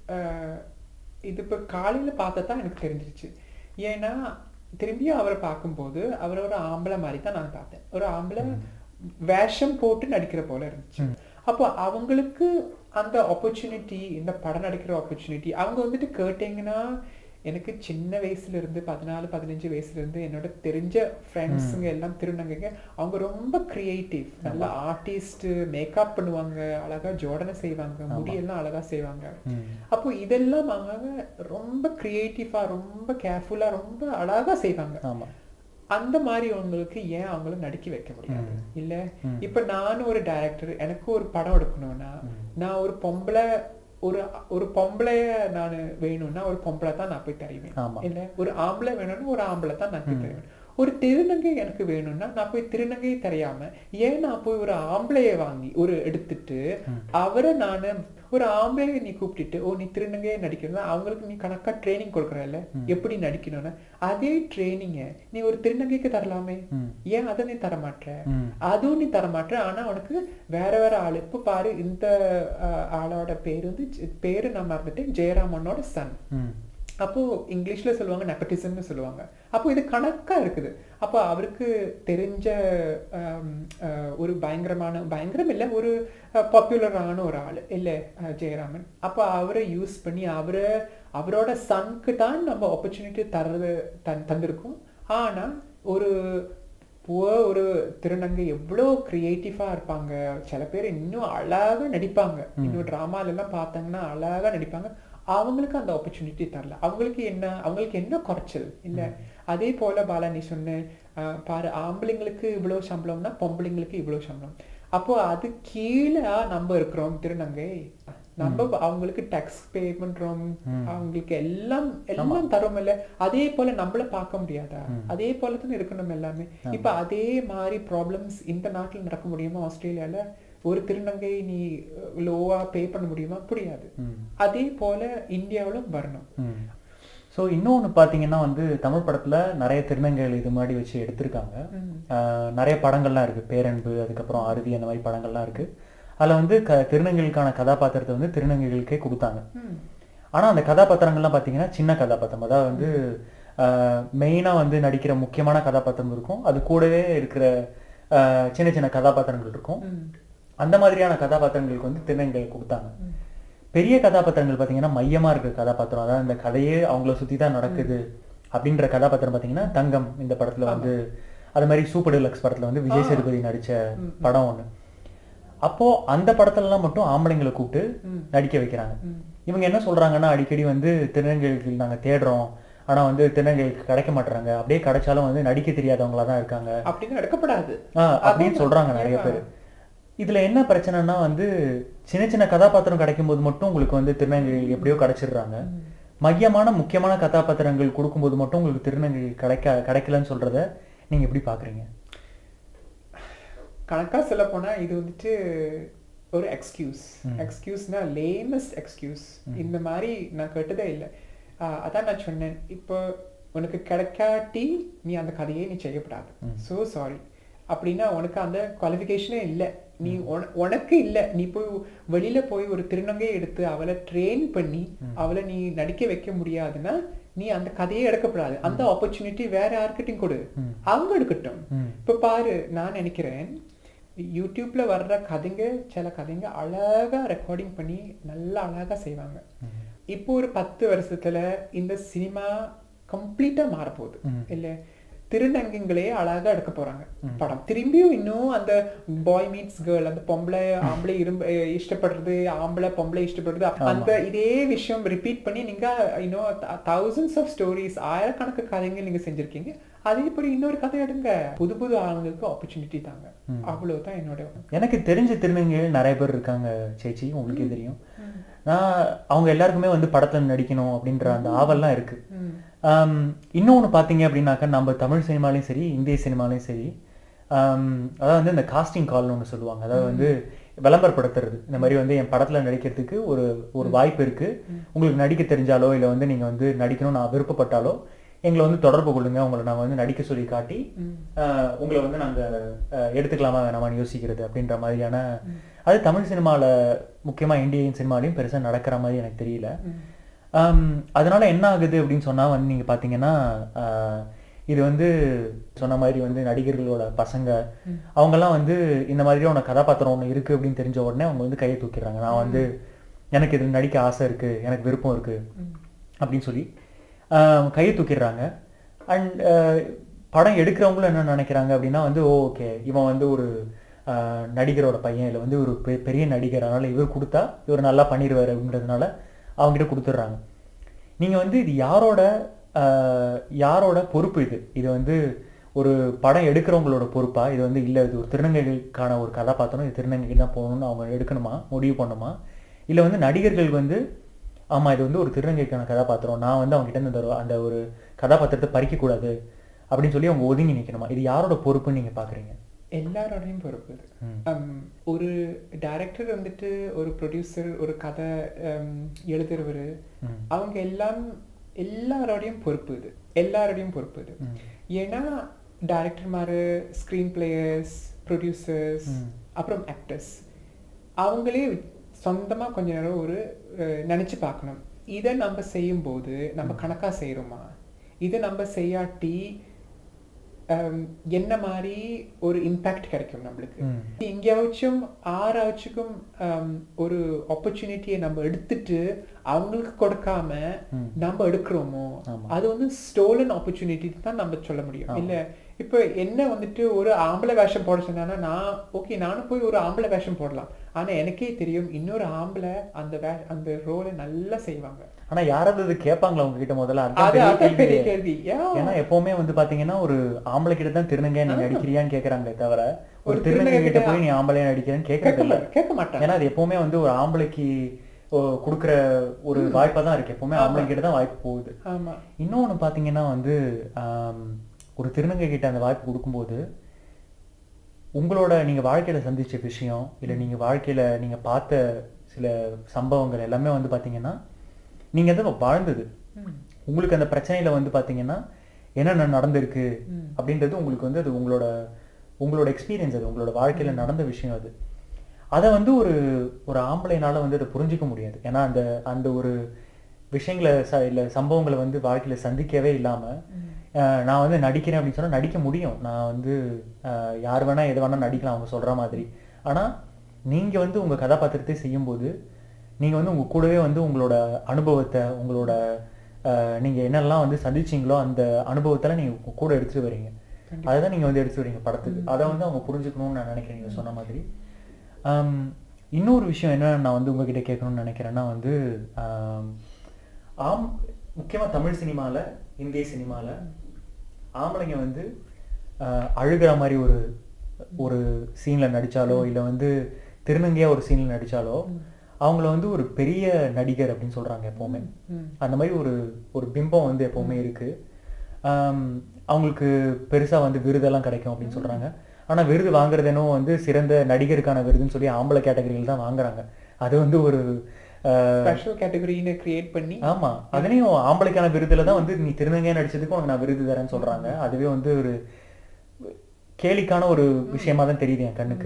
இது இப்ப காலையில பார்த்தா தான் எனக்கு தெரிஞ்சிருச்சு. ஏன்னா திரும்பியும் அவரை பார்க்கும்போது அவர் ஒரு ஆம்பளை மாதிரி தான் நான் பார்த்தேன். ஒரு ஆம்பளை வேஷம் போட்டு நடிக்கிற போல இருந்துச்சு. அப்போ அவங்களுக்கு அந்த ஆப்பர்ச்சுனிட்டி, இந்த படம் நடிக்கிற ஆப்பர்ச்சுனிட்டி அவங்க வந்துட்டு கேட்டீங்கன்னா, எனக்கு சின்ன வயசுல இருந்து பதினாலு பதினஞ்சு வயசுல இருந்து என்னோட தெரிஞ்ச ஃப்ரெண்ட்ஸுங்க எல்லாம் திருநங்கைங்க, அவங்க ரொம்ப கிரியேட்டிவ், நல்ல ஆர்டிஸ்ட், மேக்கப் பண்ணுவாங்க, அழகா ஜோடனை செய்வாங்க, முடியெல்லாம் அழகா செய்வாங்க. அப்போ இதெல்லாம் அவங்க ரொம்ப கிரியேட்டிவா, ரொம்ப கேர்ஃபுல்லா, ரொம்ப அழகா செய்வாங்க. அந்த மாதிரி அவங்களுக்கு ஏன் அவங்கள நடிக்க வைக்க முடியாது? இல்ல இப்ப நானும் ஒரு டைரக்டர், எனக்கு ஒரு படம் எடுக்கணும்னா நான் ஒரு பொம்பளை ஒரு ஒரு பொம்பளைய நான் வேணும்னா ஒரு பொம்பளை தான் நான் போய் தருவேன். இல்ல ஒரு ஆம்பளை வேணும்னா ஒரு ஆம்பளை தான் நான் போய் தருவேன். ஒரு திருநங்கை எனக்கு வேணும்னா நான் போய் திருநங்கை தெரியாம ஏன் நான் போய் ஒரு ஆம்பளையை வாங்கி ஒரு எடுத்துட்டு அவரை நான் ஒரு ஆம்பளையை நீ கூப்பிட்டுட்டு ஓ நீ திருநங்கையை நடிக்கணும்னா அவங்களுக்கு நீ கணக்கா ட்ரைனிங் கொடுக்குறல்ல எப்படி நடிக்கணும்னா அதே ட்ரைனிங்க நீ ஒரு திருநங்கைக்கு தரலாமே, ஏன் அதை நீ தரமாட்ட? அதுவும் நீ தரமாட்ட. ஆனா உனக்கு வேற வேற ஆளு. இப்ப பாரு, இந்த ஆளோட பேரு வந்து பேரு நான் மறந்துட்டேன், ஜெயராமனோட சன். அப்போ இங்கிலீஷ்ல சொல்லுவாங்க நெப்பட்டிசம்னு சொல்லுவாங்க. அப்போ இது கணக்கா இருக்குது. அப்போ அவருக்கு தெரிஞ்ச ஒரு பயங்கரமான பயங்கரம் இல்லை ஒரு பாப்புலரான ஒரு ஆள் இல்லை ஜெயராமன். அப்போ அவரை யூஸ் பண்ணி அவரை அவரோட சனுக்கு தான் நம்ம ஆப்பர்ச்சுனிட்டி தர்றது தன் தந்திருக்கோம். ஆனா ஒரு ஒரு திருநங்கை எவ்வளோ கிரியேட்டிவா இருப்பாங்க, சில பேர் இன்னும் அழகா நடிப்பாங்க, இன்னும் டிராமால எல்லாம் பார்த்தாங்கன்னா அழகா நடிப்பாங்க. அவங்களுக்கு அந்த ஆப்பர்ச்சுனிட்டி தரல. அவங்களுக்கு என்ன அவங்களுக்கு என்ன குறைச்சல் இல்லை. அதே போல பாலா நீ சொன்ன பாரு, ஆம்பளைங்களுக்கு இவ்வளவு சம்பளம்னா பொம்பளைங்களுக்கு இவ்வளவு சம்பளம். அப்போ அது கீழே நம்ம இருக்கிறோம் திருநங்கை, நம்ம அவங்களுக்கு டாக்ஸ் பே பண்றோம், அவங்களுக்கு எல்லாம் எல்லாம் தரோம் இல்ல. அதே போல நம்மள பார்க்க முடியாதா? அதே போலதான் இருக்கணும் எல்லாமே. இப்ப அதே மாதிரி ப்ராப்ளம்ஸ் இந்த நாட்டுல நடக்க முடியுமா? ஆஸ்திரேலியால ஒரு திருநங்கை நீ லோவா பே பண்ண முடியுமா? முடியாது. அதே போல இந்தியாவிலும் வரணும். ஸோ இன்னொன்று பார்த்தீங்கன்னா வந்து தமிழ் படத்தில் நிறைய திருநங்கைகள் இது மாதிரி வச்சு எடுத்திருக்காங்க. நிறைய படங்கள்லாம் இருக்குது, பேரன்பு, அதுக்கப்புறம் அறுதி, அந்த மாதிரி படங்கள்லாம் இருக்குது. அதில் வந்து க திருநங்கைகளுக்கான கதாபாத்திரத்தை வந்து திருநங்கைகளுக்கே கொடுத்தாங்க. ஆனால் அந்த கதாபாத்திரங்கள்லாம் பார்த்தீங்கன்னா சின்ன கதாபாத்திரம், அதாவது வந்து மெயினாக வந்து நடிக்கிற முக்கியமான கதாபாத்திரம் இருக்கும், அது கூடவே இருக்கிற சின்ன சின்ன கதாபாத்திரங்கள் இருக்கும். அந்த மாதிரியான கதாபாத்திரங்களுக்கு வந்து திருநங்கைகள் கொடுத்தாங்க. பெரிய கதாபாத்திரங்கள் பார்த்தீங்கன்னா மையமா இருக்கிற கதாபாத்திரம், அதாவது இந்த கதையே அவங்கள சுற்றி தான் நடக்குது அப்படின்ற கதாபாத்திரம் பார்த்தீங்கன்னா தங்கம் இந்த படத்துல வந்து, அது மாதிரி சூப்பர் டிலக்ஸ் படத்துல வந்து விஜய் சேதுபதி நடிச்ச படம் ஒண்ணு. அப்போ அந்த படத்துலலாம் மட்டும் ஆம்பளைங்களை கூப்பிட்டு நடிக்க வைக்கிறாங்க. இவங்க என்ன சொல்றாங்கன்னா, அடிக்கடி வந்து திருநங்கைகளுக்கு நாங்க தேடுறோம், ஆனா வந்து திருநங்கைகளுக்கு கிடைக்க மாட்டாங்க, அப்படியே கிடைச்சாலும் வந்து நடிக்க தெரியாதவங்களா தான் இருக்காங்க அப்படின்னு நடக்கப்படாது அப்படின்னு சொல்றாங்க நிறைய பேர். இதுல என்ன பிரச்சனைனா வந்து சின்ன சின்ன கதாபாத்திரம் கிடைக்கும் போது மட்டும் உங்களுக்கு வந்து திருநங்கைகள் எப்படியோ கிடைச்சிடுறாங்க, மையமான முக்கியமான கதாபாத்திரங்கள் கொடுக்கும்போது மட்டும் உங்களுக்கு திருநங்கைகள் கிடைக்க கிடைக்கலன்னு சொல்றத நீங்க எப்படி பாக்குறீங்க? கணக்கா சொல்ல போனா இது வந்துட்டு ஒரு எக்ஸ்கியூஸ் எக்ஸ்கியூஸ்னா லேமஸ்ட் எக்ஸ்கியூஸ். இந்த மாதிரி நான் கேட்டதே இல்லை. அதான் நான் சொன்னேன், இப்போ உனக்கு கிடைக்காட்டி நீ அந்த கதையே நீ செய்யப்படாது, ஸோ சாரி அப்படின்னா உனக்கு அந்த குவாலிஃபிகேஷனே இல்லை, நீ உனக்கு இல்லை. நீ போய் வெளியில போய் ஒரு திருநங்கையை எடுத்து அவளை ட்ரெயின் பண்ணி அவளை நீ நடிக்க வைக்க முடியாதுன்னா நீ அந்த கதையே எடுக்கப்படாது. அந்த ஆப்பர்ச்சுனிட்டி வேற யாருக்கிட்டையும் கொடு, அவங்க எடுக்கட்டும். இப்ப பாரு, நான் நினைக்கிறேன் யூடியூப்ல வர்ற கதைங்க, சில கதைங்க அழகா ரெக்கார்டிங் பண்ணி நல்லா அழகா செய்வாங்க. இப்போ ஒரு பத்து வருஷத்துல இந்த சினிமா கம்ப்ளீட்டா மாறப்போகுது இல்ல. திருநங்கைங்களே அழகா எடுக்க போறாங்க படம். திரும்பியும் இன்னும் அந்த பாய் மீட்ஸ் கேர்ள், அந்த பொம்பளை ஆம்பளை இரும்ப இஷ்டப்படுறது, ஆம்பளை பொம்பளை இஷ்டப்படுறது, அந்த இதே விஷயம் ரிப்பீட் பண்ணி நீங்க இன்னும் தௌசண்ட்ஸ் ஆஃப் ஸ்டோரிஸ், ஆயிரக்கணக்கு கதைகள் நீங்க செஞ்சிருக்கீங்க. அதே போல இன்னொரு கதை எடுங்க, புது புது ஆளுங்களுக்கு ஆப்பர்ச்சுனிட்டி தாங்க. அவ்வளவுதான் என்னோட. எனக்கு தெரிஞ்ச திருநங்கைகள் நிறைய பேர் இருக்காங்க சேச்சி, உங்களுக்கே தெரியும். நான் அவங்க எல்லாருக்குமே வந்து படத்துல நடிக்கணும் அப்படின்ற அந்த ஆவல்லாம் இருக்கு. இன்னொன்று பார்த்தீங்க அப்படின்னாக்கா, நம்ம தமிழ் சினிமாலையும் சரி இந்திய சினிமாலையும் சரி, அதாவது வந்து இந்த காஸ்டிங் கால்னு ஒன்று சொல்லுவாங்க, அதாவது வந்து விளம்பரப்படுத்துறது. இந்த மாதிரி வந்து என் படத்தில் நடிக்கிறதுக்கு ஒரு ஒரு வாய்ப்பு இருக்குது, உங்களுக்கு நடிக்க தெரிஞ்சாலோ இல்லை வந்து நீங்கள் வந்து நடிக்கணும்னு நான் விருப்பப்பட்டாலோ எங்களை வந்து தொடர்பு கொள்ளுங்க, உங்களை நாங்கள் வந்து நடிக்க சொல்லி காட்டி உங்களை வந்து நாங்கள் எடுத்துக்கலாமா வேணாமான்னு யோசிக்கிறது அப்படின்ற மாதிரியான, அது தமிழ் சினிமாவில் முக்கியமாக இந்தியன் சினிமாலையும் பெருசாக நடக்கிற மாதிரி எனக்கு தெரியல. அதனால என்ன ஆகுது அப்படின்னு சொன்னா வந்து நீங்க பாத்தீங்கன்னா, இது வந்து சொன்ன மாதிரி வந்து நடிகர்களோட பசங்க அவங்கெல்லாம் வந்து இந்த மாதிரியான கதாபாத்திரம் ஒன்று இருக்கு அப்படின்னு தெரிஞ்ச உடனே அவங்க வந்து கையை தூக்கிடுறாங்க. நான் வந்து எனக்கு இதில் நடிக்க ஆசை இருக்கு, எனக்கு விருப்பம் இருக்கு அப்படின்னு சொல்லி கையை தூக்கிடுறாங்க. அண்ட் படம் எடுக்கிறவங்களும் என்ன நினைக்கிறாங்க அப்படின்னா வந்து, ஓகே இவன் வந்து ஒரு நடிகரோட பையன், இல்லை வந்து ஒரு பெரிய நடிகர், அதனால இவர் கொடுத்தா இவர் நல்லா பண்ணிடுவார் அப்படின்றதுனால அவங்ககிட்ட கொடுத்துட்றாங்க. நீங்கள் வந்து இது யாரோட யாரோட பொறுப்பு? இது இது வந்து ஒரு படம் எடுக்கிறவங்களோட பொறுப்பா? இது வந்து இல்லை இது ஒரு திருநங்கைகளுக்கான ஒரு கதாபாத்திரம், இது திருநங்கைக்கு தான் போகணும்னு அவங்க எடுக்கணுமா, முடிவு பண்ணணுமா? இல்லை வந்து நடிகர்கள் வந்து ஆமாம் இது வந்து ஒரு திருநங்கைக்கான கதாபாத்திரம், நான் வந்து அவங்ககிட்ட அந்த அந்த ஒரு கதாபாத்திரத்தை பறிக்கக்கூடாது அப்படின்னு சொல்லி அவங்க ஒதுங்கி நிற்கணுமா? இது யாரோட பொறுப்புன்னு நீங்கள் பார்க்குறீங்க? எல்லாரோடையும் பொறுப்பு இது. ஒரு டைரக்டர் வந்துட்டு ஒரு ப்ரொடியூசர் ஒரு கதை எழுதுறவர் அவங்க எல்லாம் எல்லாரோடையும் பொறுப்பு இது. எல்லாரோடையும் பொறுப்பு இது. ஏன்னா டைரக்டர்மாரு, ஸ்க்ரீன் பிளேயர்ஸ், ப்ரொடியூசர்ஸ், அப்புறம் ஆக்டர்ஸ் அவங்களே சொந்தமாக கொஞ்ச நேரம் ஒரு நினச்சி பார்க்கணும். இதை நம்ம செய்யும்போது நம்ம கணக்காக செய்கிறோமா, இதை நம்ம செய்யாட்டி என்ன மாதிரி ஒரு இம்பேக்ட் கிடைக்கும் நம்மளுக்கு. எங்கேயாச்சும் ஆறாச்சுக்கும் ஒரு ஆப்பர்ச்சுனிட்டியை நம்ம எடுத்துட்டு அவங்களுக்கு கொடுக்காம நம்ம எடுக்கிறோமோ அது வந்து ஸ்டோலன் ஆப்பர்ச்சுனிட்டி தான் நம்ம சொல்ல முடியும். இல்ல இப்ப என்ன வந்துட்டு ஒரு ஆம்பளை வேஷம் போட சொன்னா நான் ஓகே நானும் போய் ஒரு ஆம்பளை வேஷம் போடலாம். ஆனா எனக்கே தெரியும் இன்னொரு ஆம்பளை அந்த வே அந்த ரோலை நல்லா செய்வாங்க. ஆனா யாராவது கேட்பாங்களா உங்ககிட்ட? முதல்ல பெரிய கேள்வி. ஏன்னா எப்பவுமே வந்து பாத்தீங்கன்னா ஒரு ஆம்பளை கிட்ட தான் திருநங்கை நீங்க நடிக்கிறியான்னு கேக்குறாங்களே தவிர ஒரு திருநங்கை கிட்ட போய் நீ ஆம்பளையா நடிக்கிறேன்னு கேட்கறது இல்ல, கேட்க மாட்டாங்க. ஏன்னா அது எப்பவுமே வந்து ஒரு ஆம்பளைக்கு கொடுக்குற ஒரு வாய்ப்பா தான் இருக்கு. எப்பவுமே ஆம்பளை கிட்ட தான் வாய்ப்பு போகுது. இன்னொன்னு பாத்தீங்கன்னா வந்து ஒரு திருநங்கை கிட்ட அந்த வாய்ப்பு கொடுக்கும்போது உங்களோட நீங்க வாழ்க்கையில சந்திச்ச விஷயம் இல்லை நீங்க வாழ்க்கையில நீங்க பார்த்த சில சம்பவங்கள் எல்லாமே வந்து பாத்தீங்கன்னா நீங்க எதை வாழ்ந்தது, உங்களுக்கு அந்த பிரச்சனையில வந்து பாத்தீங்கன்னா என்னென்ன நடந்திருக்கு அப்படின்றது உங்களுக்கு வந்து அது உங்களோட உங்களோட எக்ஸ்பீரியன்ஸ், அது உங்களோட வாழ்க்கையில நடந்த விஷயம். அது அதை வந்து ஒரு ஒரு ஆம்பளைனால வந்து அதை புரிஞ்சிக்க முடியாது. ஏன்னா அந்த அந்த ஒரு விஷயங்களை ச இல்லை சம்பவங்களை வந்து வாழ்க்கையில சந்திக்கவே இல்லாம நான் வந்து நடிக்கிறேன் அப்படின்னு சொன்னா நடிக்க முடியும். நான் வந்து யார் வேணா எது வேணா நடிக்கலாம் அவங்க சொல்ற மாதிரி. ஆனா நீங்க வந்து உங்க கதாபாத்திரத்தை செய்யும்போது நீங்க வந்து உங்க கூடவே வந்து உங்களோட அனுபவத்தை உங்களோட நீங்க என்னெல்லாம் வந்து சந்திச்சீங்களோ அந்த அனுபவத்துல நீங்க கூட எடுத்துட்டு வரீங்க. அதைதான் நீங்க வந்து எடுத்துட்டு வரீங்க படத்துக்கு. அதை வந்து அவங்க புரிஞ்சுக்கணும்னு நான் நினைக்கிறேன் நீங்க சொன்ன மாதிரி. இன்னொரு விஷயம் என்ன நான் வந்து உங்ககிட்ட கேட்கணும்னு நினைக்கிறேன்னா வந்து ஆம் முக்கியமா தமிழ் சினிமால இந்திய சினிமால ஆம்பளைங்க வந்து அழுகிற மாதிரி ஒரு ஒரு சீன்ல நடிச்சாலோ இல்லை வந்து திருநங்கையா ஒரு சீன்ல நடிச்சாலோ அவங்கள வந்து ஒரு பெரிய நடிகர் அப்படின்னு சொல்றாங்க எப்பவுமே. அந்த மாதிரி ஒரு ஒரு பிம்பம் வந்து எப்பவுமே இருக்கு. அவங்களுக்கு பெருசா வந்து விருதெல்லாம் கிடைக்கும் அப்படின்னு சொல்றாங்க. ஆனா விருது வாங்குறது என்னவோ வந்து சிறந்த நடிகருக்கான விருதுன்னு சொல்லி ஆம்பளை கேட்டகரியில் தான் வாங்குறாங்க. அது வந்து ஒரு ஸ்பெஷல் கேட்டகரின்னு கிரியேட் பண்ணி ஆமா அதுலயும் ஆம்பளைக்கான விருதுல தான் வந்து நீ திருநங்கையா நடிச்சதுக்கு உனக்கு நான் விருது தரேன்னு சொல்றாங்க. அதுவே வந்து ஒரு கேலிக்கான ஒரு விஷயமா தான் தெரியுது என் கண்ணுக்கு.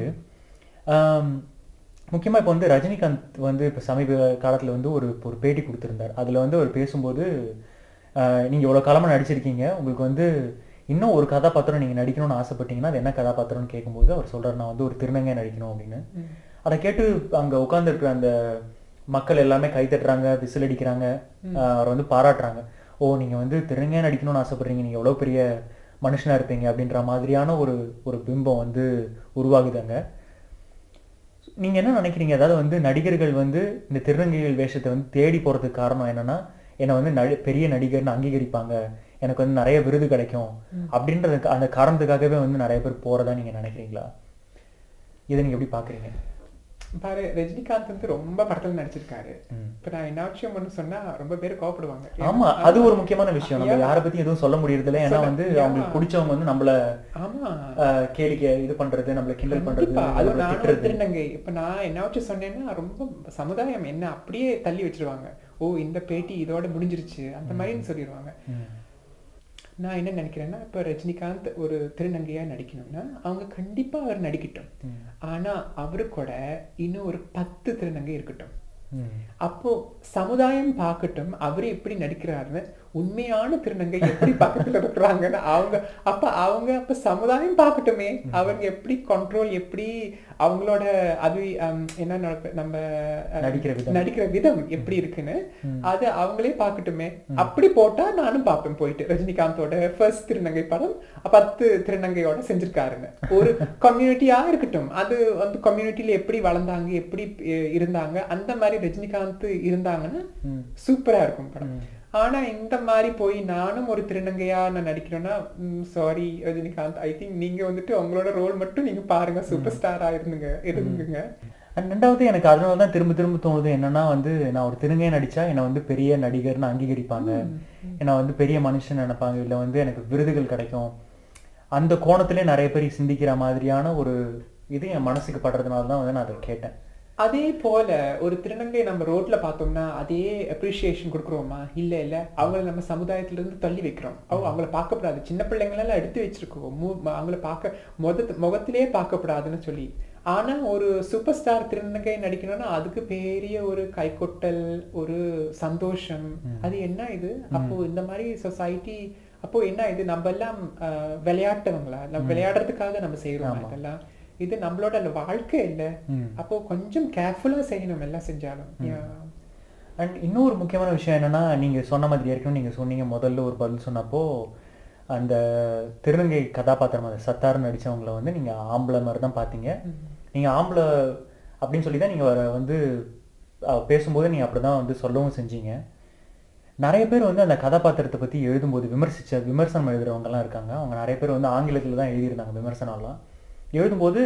முக்கியமா இப்போ வந்து ரஜினிகாந்த் வந்து இப்போ சமீப காலத்துல வந்து ஒரு ஒரு பேட்டி கொடுத்திருந்தார். அதுல வந்து அவர் பேசும்போது நீங்க இவ்வளவு காலமா நடிச்சிருக்கீங்க, உங்களுக்கு வந்து இன்னும் ஒரு கதாபாத்திரம் நீங்க நடிக்கணும்னு ஆசைப்பட்டீங்கன்னா அது என்ன கதாபாத்திரம்னு கேட்கும்போது அவர் சொல்றாரு நான் வந்து ஒரு திருநங்கையா நடிக்கணும் அப்படின்னு. அதை கேட்டு அங்க உட்கார்ந்து இருக்கிற அந்த மக்கள் எல்லாமே கை தட்டுறாங்க, விசில் அடிக்கிறாங்க, அவர் வந்து பாராட்டுறாங்க. ஓ நீங்க வந்து திருநங்கையா நடிக்கணும்னு ஆசைப்படுறீங்க, நீங்க எவ்வளவு பெரிய மனுஷனா இருப்பீங்க அப்படின்ற மாதிரியான ஒரு ஒரு பிம்பம் வந்து உருவாகுதாங்க. நீங்க என்ன நினைக்கிறீங்க? அதாவது வந்து நடிகர்கள் வந்து இந்த திருநங்கைகள் வேஷத்தை வந்து தேடி போறதுக்கு காரணம் என்னன்னா என்னை வந்து நடி பெரிய நடிகர்னு அங்கீகரிப்பாங்க, எனக்கு வந்து நிறைய விருது கிடைக்கும் அப்படின்றது அந்த காரணத்துக்காகவே வந்து நிறைய பேர் போறதா நீங்க நினைக்கிறீங்களா? இதை நீங்க எப்படி பாக்குறீங்க? பாரு ரஜினிகாந்த் வந்து ரொம்ப படத்துல நடிச்சிருக்காரு. இப்ப நான் என்ன விஷயம் ஒண்ணு சொன்னா ரொம்ப பேர் கோவப்படுவாங்க. ஆமா அது ஒரு முக்கியமான விஷயம். நம்ம யாரை பத்தி எதுவும் சொல்ல முடியறது இல்லை. ஏன்னா வந்து அவங்களுக்கு பிடிச்சவங்க வந்து நம்மள ஆமா கேளிக்கை இது பண்றது, நம்மள கிண்டல் பண்றது. அது நானும் திருநங்கை இப்ப நான் என்ன வச்சு சொன்னேன்னா ரொம்ப சமுதாயம் என்ன அப்படியே தள்ளி வச்சிருவாங்க. ஓ இந்த பேட்டி இதோட முடிஞ்சிருச்சு அந்த மாதிரின்னு சொல்லிடுவாங்க. நான் என்ன நினைக்கிறேன்னா இப்ப ரஜினிகாந்த் ஒரு திருநங்கையா நடிக்கணும்னா அவங்க கண்டிப்பா அவர் நடிக்கட்டும். ஆனா அவரு கூட இன்னும் ஒரு பத்து திருநங்கை இருக்கட்டும். அப்போ சமுதாயம் பார்க்கட்டும் அவரு எப்படி நடிக்கிறாருன்னு, உண்மையான திருநங்கை எப்படி பக்கத்துல இருக்கிறாங்கன்னு அவங்க அப்ப அவங்க அப்ப சமுதாயம் பார்க்கட்டுமே அவங்க எப்படி கண்ட்ரோல் எப்படி அவங்களோட அது என்ன நம்ம நடிக்கிற விதம் எப்படி இருக்குன்னு அது அவங்களே பார்க்கட்டுமே. அப்படி போட்டா நானும் பார்ப்பேன் போயிட்டு. ரஜினிகாந்தோட ஃபர்ஸ்ட் திருநங்கை படம் பத்து திருநங்கையோட செஞ்சிருக்காருன்னு ஒரு கம்யூனிட்டியா இருக்கட்டும். அது அந்த கம்யூனிட்டியில எப்படி வளர்ந்தாங்க எப்படி இருந்தாங்க அந்த மாதிரி ரஜினிகாந்த் இருந்தாங்கன்னா சூப்பரா இருக்கும் படம். ஆனா இந்த மாதிரி போய் நானும் ஒரு திருநங்கையா நான் நடிக்கிறேன்னா சாரி ரஜினிகாந்த், ஐ திங்க் நீங்க வந்துட்டு உங்களோட ரோல் மட்டும் நீங்க பாருங்க, சூப்பர் ஸ்டாரா இருந்துங்க இருந்துங்க. அண்ட் ரெண்டாவது எனக்கு அதனால தான் திரும்ப திரும்ப தோணுது என்னன்னா வந்து நான் ஒரு திருங்கே நடித்தா என்னை வந்து பெரிய நடிகர்னு அங்கீகரிப்பாங்க, என்னை வந்து பெரிய மனுஷன் நினைப்பாங்க, இல்லை வந்து எனக்கு விருதுகள் கிடைக்கும். அந்த கோணத்திலே நிறைய பேர் சிந்திக்கிற மாதிரியான ஒரு இது என் மனசுக்கு படுறதுனால தான் வந்து நான் அதை கேட்டேன். அதே போல ஒரு திருநங்கை நம்ம ரோட்ல பார்த்தோம்னா அதே அப்ரிசியேஷன் கொடுக்குறோமா? இல்ல இல்ல அவங்கள நம்ம சமுதாயத்துல இருந்து தள்ளி வைக்கிறோம். அவங்க அவங்கள பார்க்கப்படாது, சின்ன பிள்ளைங்களெல்லாம் எடுத்து வச்சிருக்கோம், அவங்கள பார்க்க முத முகத்திலேயே பார்க்கப்படாதுன்னு சொல்லி. ஆனா ஒரு சூப்பர் ஸ்டார் திருநங்கை நடிக்கணும்னா அதுக்கு பெரிய ஒரு கைகொட்டல், ஒரு சந்தோஷம். அது என்ன இது? அப்போ இந்த மாதிரி சொசைட்டி அப்போ என்ன இது? நம்ம எல்லாம் விளையாட்டவங்களா? நம்ம விளையாடுறதுக்காக நம்ம செய்யறோம் இதெல்லாம்? இது நம்மளோட வாழ்க்கை இல்லை. அப்போ கொஞ்சம் கேர்ஃபுல்லா செய்யணும் எல்லாம் செஞ்சாலும். அண்ட் இன்னொரு முக்கியமான விஷயம் என்னன்னா, நீங்க சொன்ன மாதிரி ஏற்கனவே நீங்க சொன்னீங்க முதல்ல ஒரு பதில் சொன்னப்போ அந்த திருநங்கை கதாபாத்திரம் அதை சத்தார் நடிச்சவங்களை வந்து நீங்க ஆம்பளை மாதிரி தான் பார்த்தீங்க. நீங்க ஆம்பளை அப்படின்னு சொல்லி தான் நீங்க வந்து பேசும்போது நீங்க அப்படிதான் வந்து சொல்லவும் செஞ்சீங்க. நிறைய பேர் வந்து அந்த கதாபாத்திரத்தை பத்தி எழுதும்போது விமர்சிச்ச விமர்சனம் எழுதுறவங்கலாம் இருக்காங்க. அவங்க நிறைய பேர் வந்து ஆங்கிலத்தில் தான் எழுதியிருந்தாங்க விமர்சனம்லாம். எழுதும்போது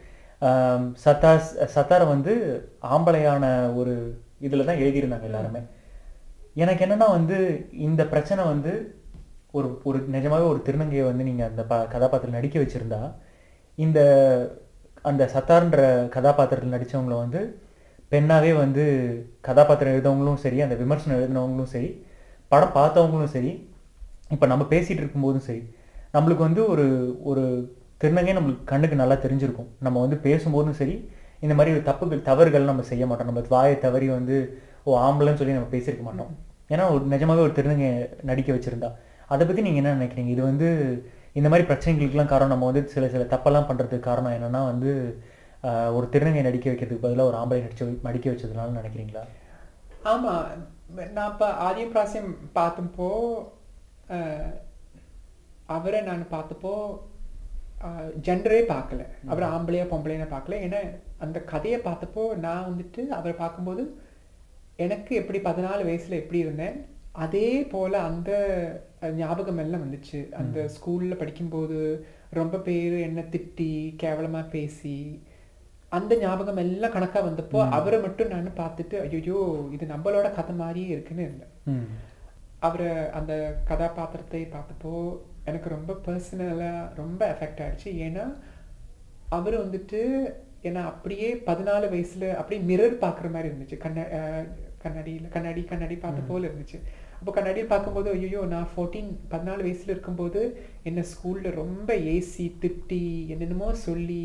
சத்தார் சத்தாரை வந்து ஆம்பளையான ஒரு இதில் தான் எழுதியிருந்தாங்க எல்லாருமே. எனக்கு என்னன்னா வந்து இந்த பிரச்சனை வந்து ஒரு ஒரு நிஜமாவே ஒரு திருநங்கையை வந்து நீங்கள் அந்த ப கதாபாத்திரம் நடிக்க வச்சுருந்தா இந்த அந்த சத்தார்ன்ற கதாபாத்திரத்தில் நடித்தவங்கள வந்து பெண்ணாவே வந்து கதாபாத்திரம் எழுதவங்களும் சரி, அந்த விமர்சனம் எழுதினவங்களும் சரி, படம் பார்த்தவங்களும் சரி, இப்போ நம்ம பேசிகிட்டு இருக்கும்போதும் சரி, நம்மளுக்கு வந்து ஒரு ஒரு திருநங்கை நம்மளுக்கு கண்ணுக்கு நல்லா தெரிஞ்சிருக்கும். நம்ம வந்து பேசும்போதும் சரி இந்த மாதிரி தப்புகள் தவறுகள் நம்ம செய்ய மாட்டோம். நம்ம வாயை தவறி வந்து ஓ ஆம்பளைன்னு சொல்லி நம்ம பேசியிருக்க மாட்டோம். ஏன்னா ஒரு நிஜமாவே ஒரு திருநங்கை நடிக்க வச்சுருந்தா. அதை பற்றி நீங்கள் என்ன நினைக்கிறீங்க? இது வந்து இந்த மாதிரி பிரச்சனைகளுக்கெல்லாம் காரணம் நம்ம வந்து சில சில தப்பெல்லாம் பண்ணுறதுக்கு காரணம் என்னென்னா வந்து ஒரு திருநங்கை நடிக்க வைக்கிறதுக்கு பதிலாக ஒரு ஆம்பளை நடிச்சு நடிக்க வச்சதுனால நினைக்கிறீங்களா? ஆமாம், நான் இப்போ ஆதியம் பிராசியம் பார்த்தப்போ அவரை நான் பார்த்தப்போ ஜெண்டரே பார்க்கல, அவர் ஆம்பளையா பொம்பளையா பார்க்கல. ஏன்னா அந்த கதையை பார்த்தப்போ நான் வந்துட்டு அவரை பார்க்கும்போது எனக்கு எப்படி பதினாலு வயசுல எப்படி இருந்தேன் அதே போல அந்த ஞாபகம் எல்லாம் வந்துச்சு. அந்த ஸ்கூல்ல படிக்கும்போது ரொம்ப பேர் என்ன திட்டி கேவலமா பேசி அந்த ஞாபகம் எல்லாம் கணக்கா வந்தப்போ அவரை மட்டும் நான் பார்த்துட்டு ஐயோ இது நம்மளோட கதை மாதிரியே இருக்குன்னு இருந்தேன். அவரை அந்த கதாபாத்திரத்தை பார்த்தப்போ எனக்கு ரொம்ப பர்சனலா ரொம்ப எஃபெக்ட் ஆயிடுச்சு. ஏன்னா அவர் வந்துட்டு ஏன்னா அப்படியே பதினாலு வயசுல அப்படியே மிரர் பார்க்குற மாதிரி இருந்துச்சு. கண்ண கண்ணாடியில் கண்ணாடி கண்ணாடி பார்த்த போல இருந்துச்சு. அப்போ கண்ணாடியில் பார்க்கும்போது ஐயோ நான் ஃபோர்டீன் பதினாலு வயசுல இருக்கும்போது என்ன ஸ்கூல்ல ரொம்ப ஏசி திட்டி என்னென்னமோ சொல்லி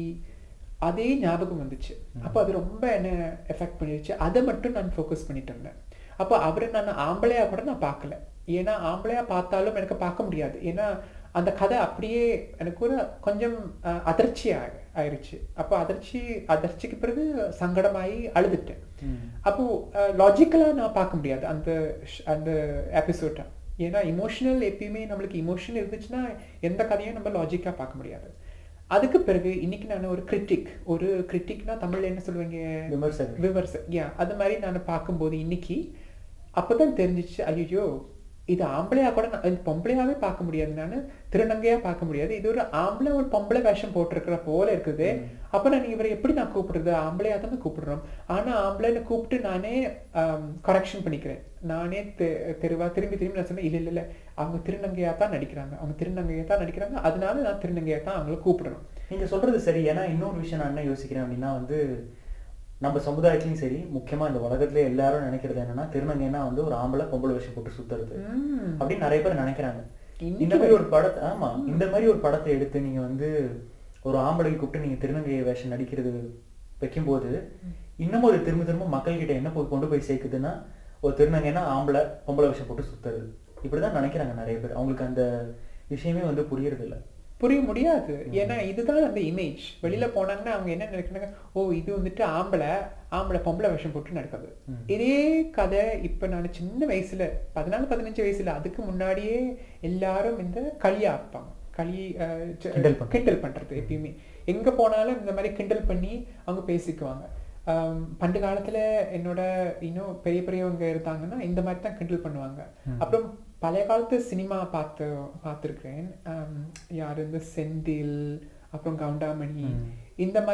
அதே ஞாபகம் வந்துச்சு. அப்போ அது ரொம்ப என்ன எஃபெக்ட் பண்ணிடுச்சு. அதை மட்டும் நான் ஃபோக்கஸ் பண்ணிட்டு இருந்தேன். அப்போ அவரை நான் ஆம்பளையா கூட நான் பார்க்கல. ஏன்னா ஆம்பளையா பார்த்தாலும் எனக்கு பார்க்க முடியாது. ஏன்னா அந்த கதை அப்படியே எனக்கு ஒரு கொஞ்சம் அதிர்ச்சி ஆயிடுச்சு. அப்போ அதிர்ச்சி அதிர்ச்சிக்கு பிறகு சங்கடமாயி அழுதுட்டேன். அப்போ லாஜிக்கலா நான் பார்க்க முடியாது அந்த அந்த எபிசோட. ஏன்னா இமோஷனல் எப்பயுமே நம்மளுக்கு இமோஷன் இருந்துச்சுன்னா எந்த கதையும் நம்ம லாஜிக்கா பார்க்க முடியாது. அதுக்கு பிறகு இன்னைக்கு நான் ஒரு கிரிட்டிக் ஒரு கிரிட்டிக்னா தமிழ்ல என்ன சொல்லுவீங்க? விமர்சகர். விமர்சகர் யா அது மாதிரி நான் பார்க்கும்போது இன்னைக்கு அப்பதான் தெரிஞ்சிச்சு ஐயோ இது ஆம்பளையா கூட நான் பொம்பளையாவே பார்க்க முடியாது, நான் திருநங்கையா பார்க்க முடியாது, இது ஒரு ஆம்பளை ஒரு பொம்பளை வேஷம் போட்டிருக்கிற போல இருக்குது. அப்ப நான் இவரை எப்படி நான் கூப்பிடுறது? ஆம்பளையா தானே கூப்பிடுறோம். ஆனா ஆம்பளைன்னு கூப்பிட்டு நானே கரெக்ஷன் பண்ணிக்கிறேன். நானே தெருவா திரும்பி திரும்பி நான் சொன்னேன் இல்ல இல்ல இல்ல அவங்க திருநங்கையா தான் நடிக்கிறாங்க, அவங்க திருநங்கையா தான் நடிக்கிறாங்க, அதனால நான் திருநங்கையா தான் அவங்களை கூப்பிடணும். நீங்க சொல்றது சரி. ஏன்னா இன்னொரு விஷயம் நான் என்ன யோசிக்கிறேன் அப்படின்னா வந்து நம்ம சமுதாயத்திலையும் சரி, முக்கியமா இந்த உலகத்துல எல்லாரும் நினைக்கிறது என்னன்னா திருநங்கைன்னா வந்து ஒரு ஆம்பளை பொம்பளை வேஷம் போட்டு சுத்துறது அப்படின்னு நிறைய பேர் நினைக்கிறாங்க. இந்த மாதிரி ஒரு படத்தை ஆமா இந்த மாதிரி ஒரு படத்தை எடுத்து நீங்க வந்து ஒரு ஆம்பளை கூப்பிட்டு நீங்க திருநங்கை வேஷம் நடிக்கிறது வைக்கும்போது இன்னமும் ஒரு திரும்ப திரும்ப மக்கள் கிட்ட என்ன போய் கொண்டு போய் சேர்க்குதுன்னா ஒரு திருநங்கைன்னா ஆம்பளை பொம்பளை வேஷம் போட்டு சுத்துறது இப்படிதான் நினைக்கிறாங்க நிறைய பேர். அவங்களுக்கு அந்த விஷயமே வந்து புரியறது இல்லை, புரிய முடியாது. ஏன்னா இதுதான் அந்த இமேஜ். வெளியில போனாங்கன்னா அவங்க என்ன நினைக்கிறாங்க, ஓ இது வந்துட்டு ஆம்பளை ஆம்பளை பொம்பளை வேஷம் போட்டு நடக்குது. இதே கதை இப்ப நான் சின்ன வயசுல பதினாலு பதினஞ்சு வயசுல அதுக்கு முன்னாடியே எல்லாரும் இந்த களியா ஆப்பாங்க, களி கிண்டல் பண்றது. எப்பயுமே எங்க போனாலும் இந்த மாதிரி கிண்டல் பண்ணி அவங்க பேசிக்குவாங்க. பண்டு காலத்துல என்னோட இன்னும் பெரிய பெரியவங்க இருந்தாங்கன்னா இந்த மாதிரி தான் கிண்டல் பண்ணுவாங்க. அப்புறம் பழைய காலத்து சினிமா பார்த்து பார்த்துருக்கேன். யார் இந்த செந்தில் அப்புறம் கவுண்டாமணி இந்த மாதிரி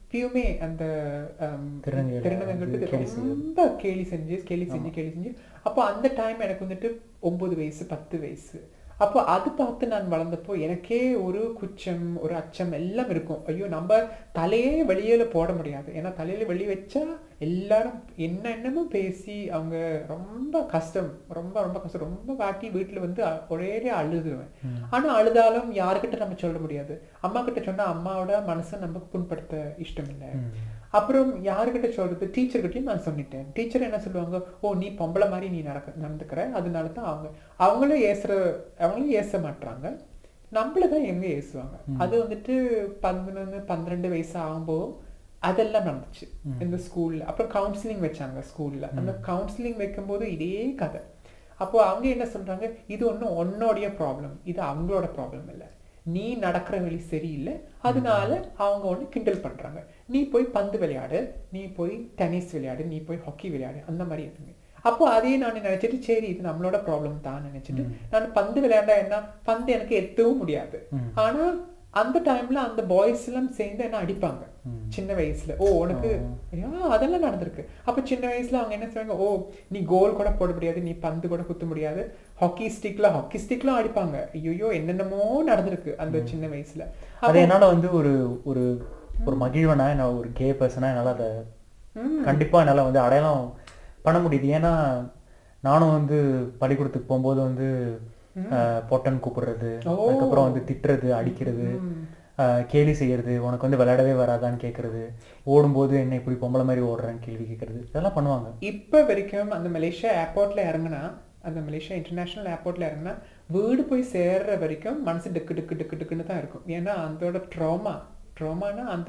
இப்பயுமே அந்த திருநங்கைகளுக்கு ரொம்ப கேலி செஞ்சு கேலி செஞ்சு கேலி செஞ்சு அப்போ அந்த டைம் எனக்கு வந்துட்டு ஒன்பது வயசு பத்து வயசு. அப்போ அது பார்த்து நான் வளர்ந்தப்போ எனக்கே ஒரு குச்சம் ஒரு அச்சம் எல்லாம் இருக்கும். ஐயோ நம்ம தலையே வெளியில போட முடியாது, ஏன்னா தலையில வெளியே வச்சா எல்லாரும் என்ன என்னமோ பேசி அவங்க ரொம்ப கஷ்டம் ரொம்ப ரொம்ப கஷ்டம் ரொம்ப வாட்டி வீட்டுல வந்து ஒரே அழுதுருவேன். ஆனா அழுதாலும் யாருக்கிட்ட நம்ம சொல்ல முடியாது. அம்மா கிட்ட சொன்னா அம்மாவோட மனசை நமக்கு புண்படுத்த இஷ்டம் இல்லை. அப்புறம் யாருக்கிட்ட சொல்றது, டீச்சர்கிட்டையும் நான் சொல்லிட்டேன். டீச்சர் என்ன சொல்லுவாங்க, ஓ நீ பொம்பளை மாதிரி நீ நடக்க நடந்துக்கிற அதனால தான் அவங்க அவங்களும் ஏசுற அவங்களும் ஏச மாட்டாங்க, நம்மளதான் எங்க ஏசுவாங்க. அது வந்துட்டு பதினொன்னு பன்னிரெண்டு வயசு ஆகும்போது அதெல்லாம் நடந்துச்சு இந்த ஸ்கூல்ல. அப்புறம் கவுன்சிலிங் வச்சாங்க ஸ்கூல்ல. அந்த கவுன்சிலிங் வைக்கும் போது இதே கதை. அப்போ அவங்க என்ன சொல்றாங்க, இது ஒன்றும் உன்னோடைய ப்ராப்ளம், இது அவங்களோட ப்ராப்ளம் இல்லை, நீ நடக்கிற வழி சரியில்லை அதனால அவங்க ஒன்று கிண்டல் பண்றாங்க, நீ போய் பந்து விளையாடு, நீ போய் டென்னிஸ் விளையாடு, நீ போய் ஹாக்கி விளையாடு, அந்த மாதிரி இருக்குங்க. அப்போ அதே நான் நினைச்சிட்டு சரி இது நம்மளோட ப்ராப்ளம் தான் நினைச்சிட்டு நான் பந்து விளையாண்டா என்ன, பந்து எனக்கு எத்தவும் முடியாது. ஆனா அந்த டைம்ல அந்த பாய்ஸ் எல்லாம் சேர்ந்து என்ன அடிப்பாங்க சின்ன வயசுல. ஓ உனக்கு அதெல்லாம் நடந்திருக்கு. அப்ப சின்ன வயசுல அவங்க என்ன சொல்றாங்க, ஓ நீ கோல் கூட போட முடியாது, நீ பந்து கூட குத்த முடியாது, ஹாக்கி ஸ்டிக்ல ஹாக்கி ஸ்டிக்லாம் அடிப்பாங்க. ஐயோ என்னென்னமோ நடந்திருக்கு அந்த சின்ன வயசுல. அது என்னால வந்து ஒரு ஒரு ஒரு மகிழ்வனா என்ன ஒரு கே பர்சனா என்னால அதை கண்டிப்பா என்னால வந்து அடையாளம் பண்ண முடியுது. ஏன்னா நானும் வந்து பள்ளிக்கூடத்துக்கு போகும்போது வந்து பொட்டன் கூப்பிடுறது, அதுக்கப்புறம் வந்து திட்டுறது அடிக்கிறது கேலி செய்யறது, உனக்கு வந்து விளையாடவே வராதான்னு கேட்கறது, ஓடும்போது என்ன இப்படி பொம்பளை மாதிரி ஓடுறேன்னு கேள்வி கேட்கறது, இதெல்லாம் பண்ணுவாங்க. இப்ப வரைக்கும் அந்த மலேசியா ஏர்போர்ட்ல இறங்குனா, அந்த மலேசியா இன்டர்நேஷனல் ஏர்போர்ட்ல இறங்குனா வீடு போய் சேர்ற வரைக்கும் மனசு டிக்கு டிக்கு டிக்கு டிக்குன்னு தான் இருக்கும். ஏன்னா அதோட ட்ராமா ட்ராமானா அந்த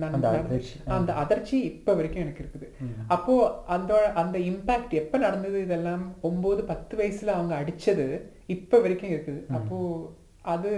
அந்த அதிர்ச்சி இப்ப வரைக்கும் எனக்கு இருக்குது. அப்போ அந்த அந்த இம்பாக்ட் எப்ப நடந்தது, இதெல்லாம் ஒன்பது பத்து வயசுல அவங்க அடிச்சது இப்ப வரைக்கும் இருக்குது. அப்போ அது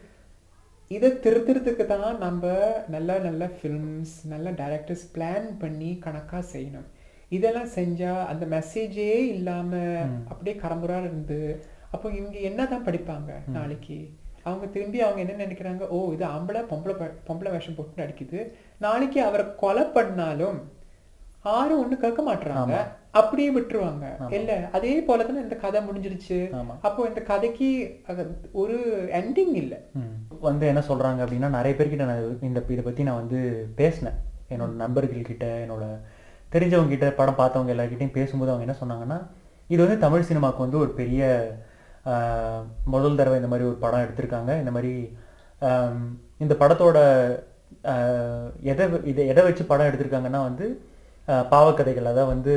இதை திருத்துறதுக்கு தான் நம்ம நல்ல நல்ல ஃபிலிம்ஸ் நல்ல டைரக்டர்ஸ் பிளான் பண்ணி கணக்கா செய்யணும். இதெல்லாம் செஞ்சா அந்த மெசேஜே இல்லாம அப்படியே கரம்புரா இருந்து அப்போ இவங்க என்னதான் படிப்பாங்க நாளைக்கு. அவங்க திரும்பி அவங்க என்ன நினைக்கிறாங்க, ஓ இது ஆம்பளை பொம்பளை பொம்பளை வேஷம் போட்டு அடிக்குது, நாளைக்கு அவரை கொலை பண்ணாலும் யாரும் ஒண்ணு கேட்க மாட்டாங்க, அப்படியே விட்டுருவாங்க. இல்ல அதே போலதானே இந்த கதை முடிஞ்சிருச்சு. அப்போ இந்த கதைக்கு ஒரு எண்டிங் இல்ல. வந்து என்ன சொல்றாங்க அப்படின்னா, நிறைய பேர்கிட்ட நான் இந்த இதை பத்தி நான் வந்து பேசினேன். என்னோட நண்பர்கள் கிட்ட என்னோட தெரிஞ்சவங்க கிட்ட படம் பார்த்தவங்க எல்லார்கிட்டையும் பேசும்போது அவங்க என்ன சொன்னாங்கன்னா, இது வந்து தமிழ் சினிமாவுக்கு வந்து ஒரு பெரிய முதல் தடவை இந்த மாதிரி ஒரு படம் எடுத்திருக்காங்க. இந்த மாதிரி இந்த படத்தோட எதை இதை எதை வச்சு படம் எடுத்திருக்காங்கன்னா வந்து பாவக்கதைகள். அதாவது வந்து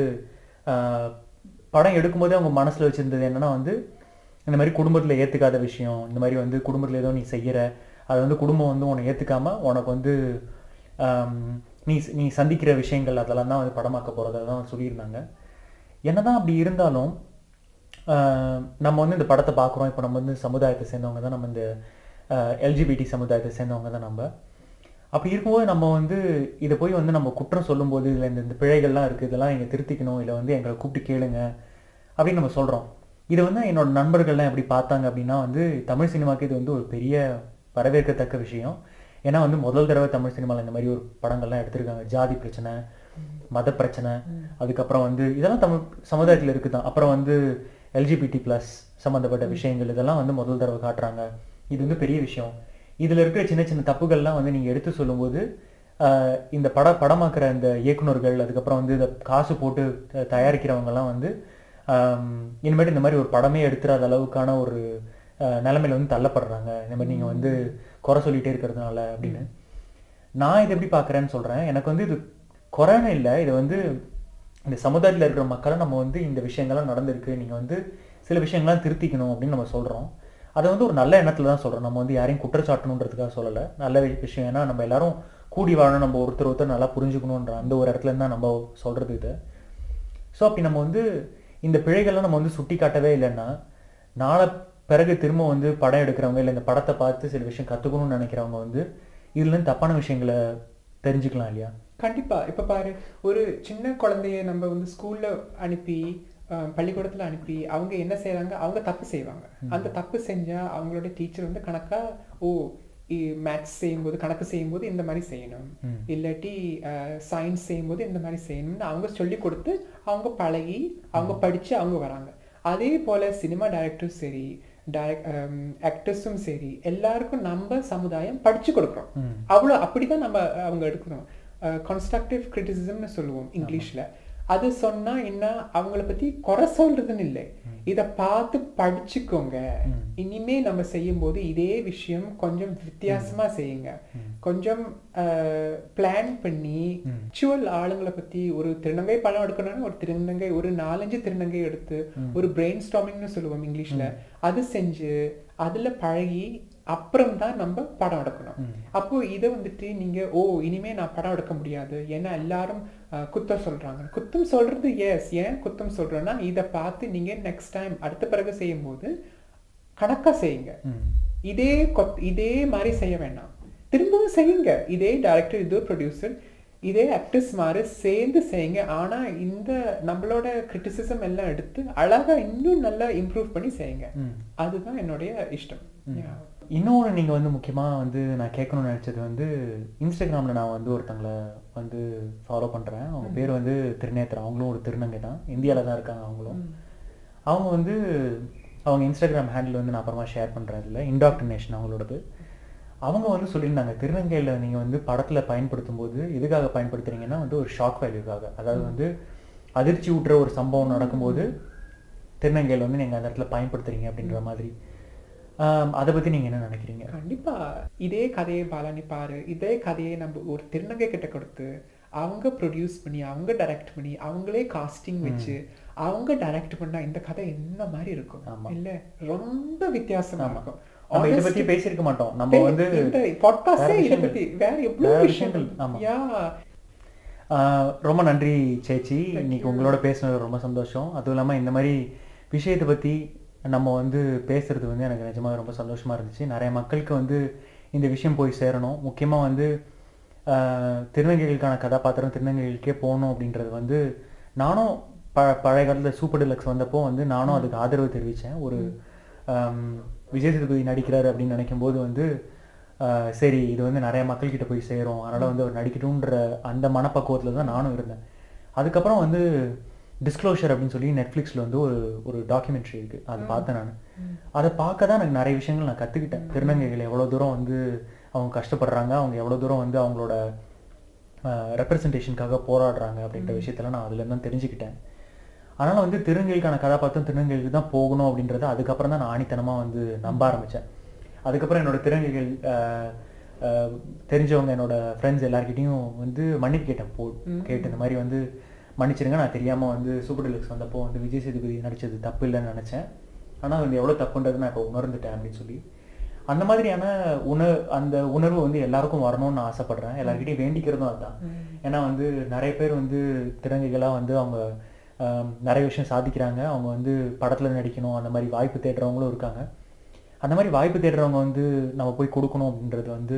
படம் எடுக்கும்போதே அவங்க மனசில் வச்சுருந்தது என்னென்னா வந்து இந்த மாதிரி குடும்பத்தில் ஏற்றுக்காத விஷயம், இந்த மாதிரி வந்து குடும்பத்தில் ஏதோ நீ செய்கிற அதை வந்து குடும்பம் வந்து உன்னை ஏற்றுக்காமல் உனக்கு வந்து நீ நீ சந்திக்கிற விஷயங்கள் அதெல்லாம் தான் வந்து படமாக்க போகிறத தான் சொல்லியிருந்தாங்க. என்னதான் அப்படி இருந்தாலும் நம்ம வந்து இந்த படத்தை பார்க்குறோம். இப்போ நம்ம வந்து சமுதாயத்தை சேர்ந்தவங்க தான், நம்ம இந்த எல்ஜிபிடி சமுதாயத்தை சேர்ந்தவங்க தான் நம்ம. அப்படி இருக்கும்போது நம்ம வந்து இதை போய் வந்து நம்ம குற்றம் சொல்லும்போது இல்லை இந்த இந்த பிழைகள்லாம் இருக்குது, இதெல்லாம் எங்கள் திருத்திக்கணும், இல்லை வந்து எங்களை கூப்பிட்டு கேளுங்க அப்படின்னு நம்ம சொல்கிறோம். இதை வந்து என்னோட நண்பர்கள்லாம் எப்படி பார்த்தாங்க அப்படின்னா வந்து தமிழ் சினிமாவுக்கு இது வந்து ஒரு பெரிய வரவேற்கத்தக்க விஷயம். ஏன்னா வந்து முதல் தடவை தமிழ் சினிமாவில் இந்த மாதிரி ஒரு படங்கள்லாம் எடுத்திருக்காங்க. ஜாதி பிரச்சனை, மத பிரச்சனை, அதுக்கப்புறம் வந்து இதெல்லாம் தமிழ் சமுதாயத்தில் இருக்குது தான். அப்புறம் வந்து எல்ஜிபிடி பிளஸ் சம்மந்தப்பட்ட விஷயங்கள் இதெல்லாம் வந்து முதல் தடவை காட்டுறாங்க. இது வந்து பெரிய விஷயம். இதில் இருக்கிற சின்ன சின்ன தப்புகள்லாம் வந்து நீங்கள் எடுத்து சொல்லும்போது இந்த பட படமாக்குற இந்த இயக்குநர்கள், அதுக்கப்புறம் வந்து இந்த காசு போட்டு தயாரிக்கிறவங்கெல்லாம் வந்து இனிமேட்டு இந்த மாதிரி ஒரு படமே எடுத்துறாத அளவுக்கான ஒரு நிலைமையில வந்து தள்ளப்படுறாங்க. இந்த மாதிரி நீங்கள் வந்து குறை சொல்லிகிட்டே இருக்கிறதுனால அப்படின்னு. நான் இதை எப்படி பார்க்குறேன்னு சொல்கிறேன். எனக்கு வந்து இது குறைன்னு இல்லை, இது வந்து இந்த சமுதாயத்தில் இருக்கிற மக்களை நம்ம வந்து இந்த விஷயங்கள்லாம் நடந்திருக்கு, நீங்கள் வந்து சில விஷயங்கள்லாம் திருத்திக்கணும் அப்படின்னு நம்ம சொல்கிறோம். அதை வந்து ஒரு நல்ல எண்ணத்தில் தான் சொல்கிறோம். நம்ம வந்து யாரையும் குற்றச்சாட்டணுன்றதுக்காக சொல்லலை. நல்ல விஷயம். ஏன்னா நம்ம எல்லாரும் கூடி வாழணும், நம்ம ஒருத்தர் ஒருத்தர் நல்லா புரிஞ்சுக்கணுன்ற அந்த ஒரு இடத்துல தான் நம்ம சொல்கிறது இது. ஸோ அப்படி நம்ம வந்து இந்த பிழைகள்லாம் நம்ம வந்து சுட்டி காட்டவே இல்லைன்னா நாளை பிறகு திரும்ப வந்து படம் எடுக்கிறவங்க இல்லை இந்த படத்தை பார்த்து சில விஷயம் கற்றுக்கணும்னு நினைக்கிறவங்க வந்து இதுலேருந்து தப்பான விஷயங்களை தெரிஞ்சுக்கலாம் இல்லையா? கண்டிப்பா. இப்ப பாரு, ஒரு சின்ன குழந்தைய நம்ம வந்து ஸ்கூல்ல அனுப்பி பள்ளிக்கூடத்துல அனுப்பி அவங்க என்ன செய்யறாங்க, அவங்க தப்பு செய்வாங்க. அந்த தப்பு செஞ்சா அவங்களோட டீச்சர் வந்து கணக்கா, ஓ மேத்ஸ் செய்யும்போது கணக்கு செய்யும்போது இந்த மாதிரி செய்யணும், இல்லாட்டி சயின்ஸ் செய்யும்போது இந்த மாதிரி செய்யணும்னு அவங்க சொல்லி கொடுத்து அவங்க பழகி அவங்க படித்து அவங்க வராங்க. அதே போல் சினிமா டைரக்டரும் சரி டைரக்ட் ஆக்டர்ஸும் சரி எல்லாருக்கும் நம்ம சமுதாயம் படித்து கொடுக்குறோம். அவ்வளோ அப்படி தான் நம்ம அவங்க எடுக்கணும். கன்ஸ்ட்ரக்டிவ் கிரிட்டிசிசம்னு சொல்லுவோம் இங்கிலீஷில். அது சொன்னால் என்ன, அவங்கள பற்றி குறை சொல்றதுன்னு இல்லை, இதை பார்த்து படிச்சுக்கோங்க, இனிமே நம்ம செய்யும்போது இதே விஷயம் கொஞ்சம் வித்தியாசமா செய்யுங்க, கொஞ்சம் பிளான் பண்ணி ஆக்சுவல் ஆளுங்களை பற்றி ஒரு திருநங்கை படம் எடுக்கணும்னா ஒரு திருநங்கை ஒரு நாலஞ்சு திருநங்கை எடுத்து ஒரு பிரெயின் ஸ்டாமிங்னு சொல்லுவோம் இங்கிலீஷில், அது செஞ்சு அதில் பழகி அப்புறம் தான் நம்ம படம் எடுக்கணும். அப்போ இதை வந்துட்டு நீங்க ஓ இனிமே நான் படம் எடுக்க முடியாது ஏன்னா எல்லாரும் குத்தம் சொல்றாங்க. குத்தம் சொல்றது எஸ், ஏன் குத்தம் சொல்றேன்னா இதை பார்த்து நீங்க நெக்ஸ்ட் டைம் அடுத்த பிறகு செய்யும் போது கணக்கா செய்யுங்க. இதே கொத் இதே மாதிரி செய்ய வேண்டாம், திரும்பவும் செய்யுங்க. இதே டைரக்டர் இதே ப்ரொடியூசர் இதே ஆக்டர்ஸ் மாதிரி சேர்ந்து செய்யுங்க. ஆனா இந்த நம்மளோட கிரிட்டிசிசம் எல்லாம் எடுத்து அழகா இன்னும் நல்லா இம்ப்ரூவ் பண்ணி செய்யுங்க. அதுதான் என்னுடைய இஷ்டம். இன்னொன்று நீங்கள் வந்து முக்கியமாக வந்து நான் கேட்கணும்னு நினச்சது வந்து இன்ஸ்டாகிராமில் நான் வந்து ஒருத்தங்களை வந்து ஃபாலோ பண்ணுறேன். அவங்க பேர் வந்து திருநேத்ரா. அவங்களும் ஒரு திருநங்கை தான், இந்தியாவில் தான் இருக்காங்க அவங்களும். அவங்க வந்து அவங்க இன்ஸ்டாகிராம் ஹேண்டில் வந்து நான் அப்புறமா ஷேர் பண்ணுறேன். இதில் இண்டாக்டினேஷன் அவங்களோடது. அவங்க வந்து சொல்லியிருந்தாங்க திருநங்கையில் நீங்கள் வந்து படத்தில் பயன்படுத்தும் போது எதுக்காக பயன்படுத்துறீங்கன்னா வந்து ஒரு ஷாக் வேல்யூக்காக, அதாவது வந்து அதிர்ச்சி ஊட்டுற ஒரு சம்பவம் நடக்கும்போது திருநங்கையில் வந்து நீங்கள் அந்த இடத்துல பயன்படுத்துறீங்க அப்படின்ற மாதிரி. அதை பற்றி நீங்கள் என்ன நினைக்கிறீங்க? கண்டிப்பாக இதே கதையை பாலானி பாரு, இதே கதையை நம்ம ஒரு திருநங்கை கிட்ட கொடுத்து அவங்க ப்ரொடியூஸ் பண்ணி அவங்க டைரக்ட் பண்ணி அவங்களே காஸ்டிங் வச்சு அவங்க டைரக்ட் பண்ணா இந்த கதை என்ன மாதிரி இருக்கும் இல்லை, ரொம்ப வித்தியாசமா இருக்கும். நம்ம இதை பற்றி பேசியிருக்க மாட்டோம். நம்ம வந்து இந்த பாட்காஸ்டே இதை பற்றி வேற எவ்வளோ விஷயங்கள். யா ரொம்ப நன்றி சேச்சி, இன்னைக்கு உங்களோட பேசுனது ரொம்ப சந்தோஷம். அதுவும் இல்லாமல் இந்த மாதிரி விஷயத்தை பற்றி நம்ம வந்து பேசுகிறது வந்து எனக்கு நிஜமாக ரொம்ப சந்தோஷமாக இருந்துச்சு. நிறைய மக்களுக்கு வந்து இந்த விஷயம் போய் சேரணும். முக்கியமாக வந்து திருநங்கைகளுக்கான கதாபாத்திரம் திருநங்கைகளுக்கே போகணும் அப்படின்றது வந்து நானும் ப பழைய காலத்தில் சூப்பர் டிலக்ஸ் வந்தப்போ வந்து நானும் அதுக்கு ஆதரவு தெரிவித்தேன். ஒரு விஜய் சேதுபதி நடிக்கிறாரு அப்படின்னு நினைக்கும் போது வந்து சரி இது வந்து நிறைய மக்கள்கிட்ட போய் சேரும், அதனால் வந்து அவர் நடிக்கட்டும்ன்ற அந்த மனப்பக்குவத்தில் தான் நானும் இருந்தேன். அதுக்கப்புறம் வந்து டிஸ்க்ளோஷர் அப்படின்னு சொல்லி நெட்ஃப்ளிக்ஸில் வந்து ஒரு ஒரு டாக்குமெண்ட்ரி இருக்குது, அது பார்த்தேன் நான். அதை பார்க்க தான் எனக்கு நிறைய விஷயங்கள் நான் கற்றுக்கிட்டேன். திருநங்கைகள் எவ்வளோ தூரம் வந்து அவங்க கஷ்டப்படுறாங்க, அவங்க எவ்வளோ தூரம் வந்து அவங்களோட ரெப்ரசன்டேஷனுக்காக போராடுறாங்க அப்படின்ற விஷயத்தெல்லாம் நான் அதுலேருந்து தான் தெரிஞ்சுக்கிட்டேன். அதனால் வந்து திருநங்கைகளுக்கான கதாபாத்திரம் திருநங்கைகளுக்கு தான் போகணும் அப்படின்றத அதுக்கப்புறம் தான் நான் ஆணித்தனமாக வந்து நம்ப ஆரம்பித்தேன். அதுக்கப்புறம் என்னோடய திருநங்கைகள் தெரிஞ்சவங்க என்னோட ஃப்ரெண்ட்ஸ் எல்லாருக்கிட்டையும் வந்து மன்னிப்பு கேட்டேன். போ கேட்டு இந்த மாதிரி வந்து மன்னிச்சிருங்க, நான் தெரியாமல் வந்து சூப்பர் டிலக்ஸ் வந்தப்போ வந்து விஜய் சேதுபதி நடித்தது தப்பு இல்லைன்னு நினச்சேன், ஆனால் வந்து எவ்வளோ தப்புன்றது நான் இப்போ உணர்ந்துட்டேன் அப்படின்னு சொல்லி அந்த மாதிரியான உணர் அந்த உணர்வு வந்து எல்லாருக்கும் வரணும்னு நான் ஆசைப்பட்றேன். எல்லாருக்கிட்டையும் வேண்டிக்கிறதும் அதுதான். ஏன்னா வந்து நிறைய பேர் வந்து திறங்கைகளாக வந்து அவங்க நிறைய விஷயம் சாதிக்கிறாங்க, அவங்க வந்து படத்தில் நடிக்கணும் அந்த மாதிரி வாய்ப்பு தேடுறவங்களும் இருக்காங்க. அந்த மாதிரி வாய்ப்பு தேடுறவங்க வந்து நம்ம போய் கொடுக்கணும் அப்படின்றது வந்து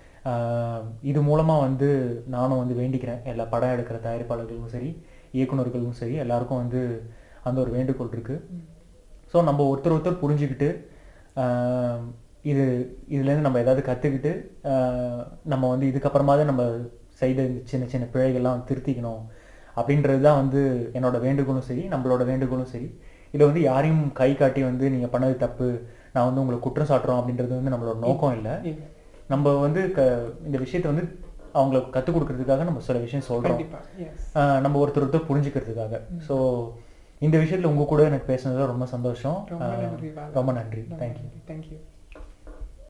இது மூலமாக வந்து நானும் வந்து வேண்டிக்கிறேன். எல்லா படம் எடுக்கிற தயாரிப்பாளர்களுக்கும் சரி இயக்குநர்களுக்கும் சரி எல்லாருக்கும் வந்து அந்த ஒரு வேண்டுகோள் இருக்குது. ஸோ நம்ம ஒருத்தர் ஒருத்தர் புரிஞ்சுக்கிட்டு இது இதுலேருந்து நம்ம ஏதாவது கற்றுக்கிட்டு நம்ம வந்து இதுக்கப்புறமா தான் நம்ம செய்த சின்ன சின்ன பிழைகள்லாம் திருத்திக்கணும் அப்படின்றது தான் வந்து என்னோட வேண்டுகோளும் சரி நம்மளோட வேண்டுகோளும் சரி. இதை வந்து யாரையும் கை காட்டி வந்து நீங்கள் பண்ணது தப்பு, நான் வந்து உங்களை குற்றம் சாட்டுறோம் அப்படின்றது வந்து நம்மளோட நோக்கம் இல்லை. நம்ம வந்து க இந்த விஷயத்தை வந்து அவங்களுக்கு கற்றுக் கொடுக்கறதுக்காக நம்ம சில விஷயம் சொல்கிறோம், நம்ம ஒருத்தர் ஒருத்தர் புரிஞ்சுக்கிறதுக்காக. ஸோ இந்த விஷயத்தில் உங்கள் கூட எனக்கு பேசுனது ரொம்ப சந்தோஷம். ரொம்ப நன்றி. தேங்க்யூ. தேங்க்யூ.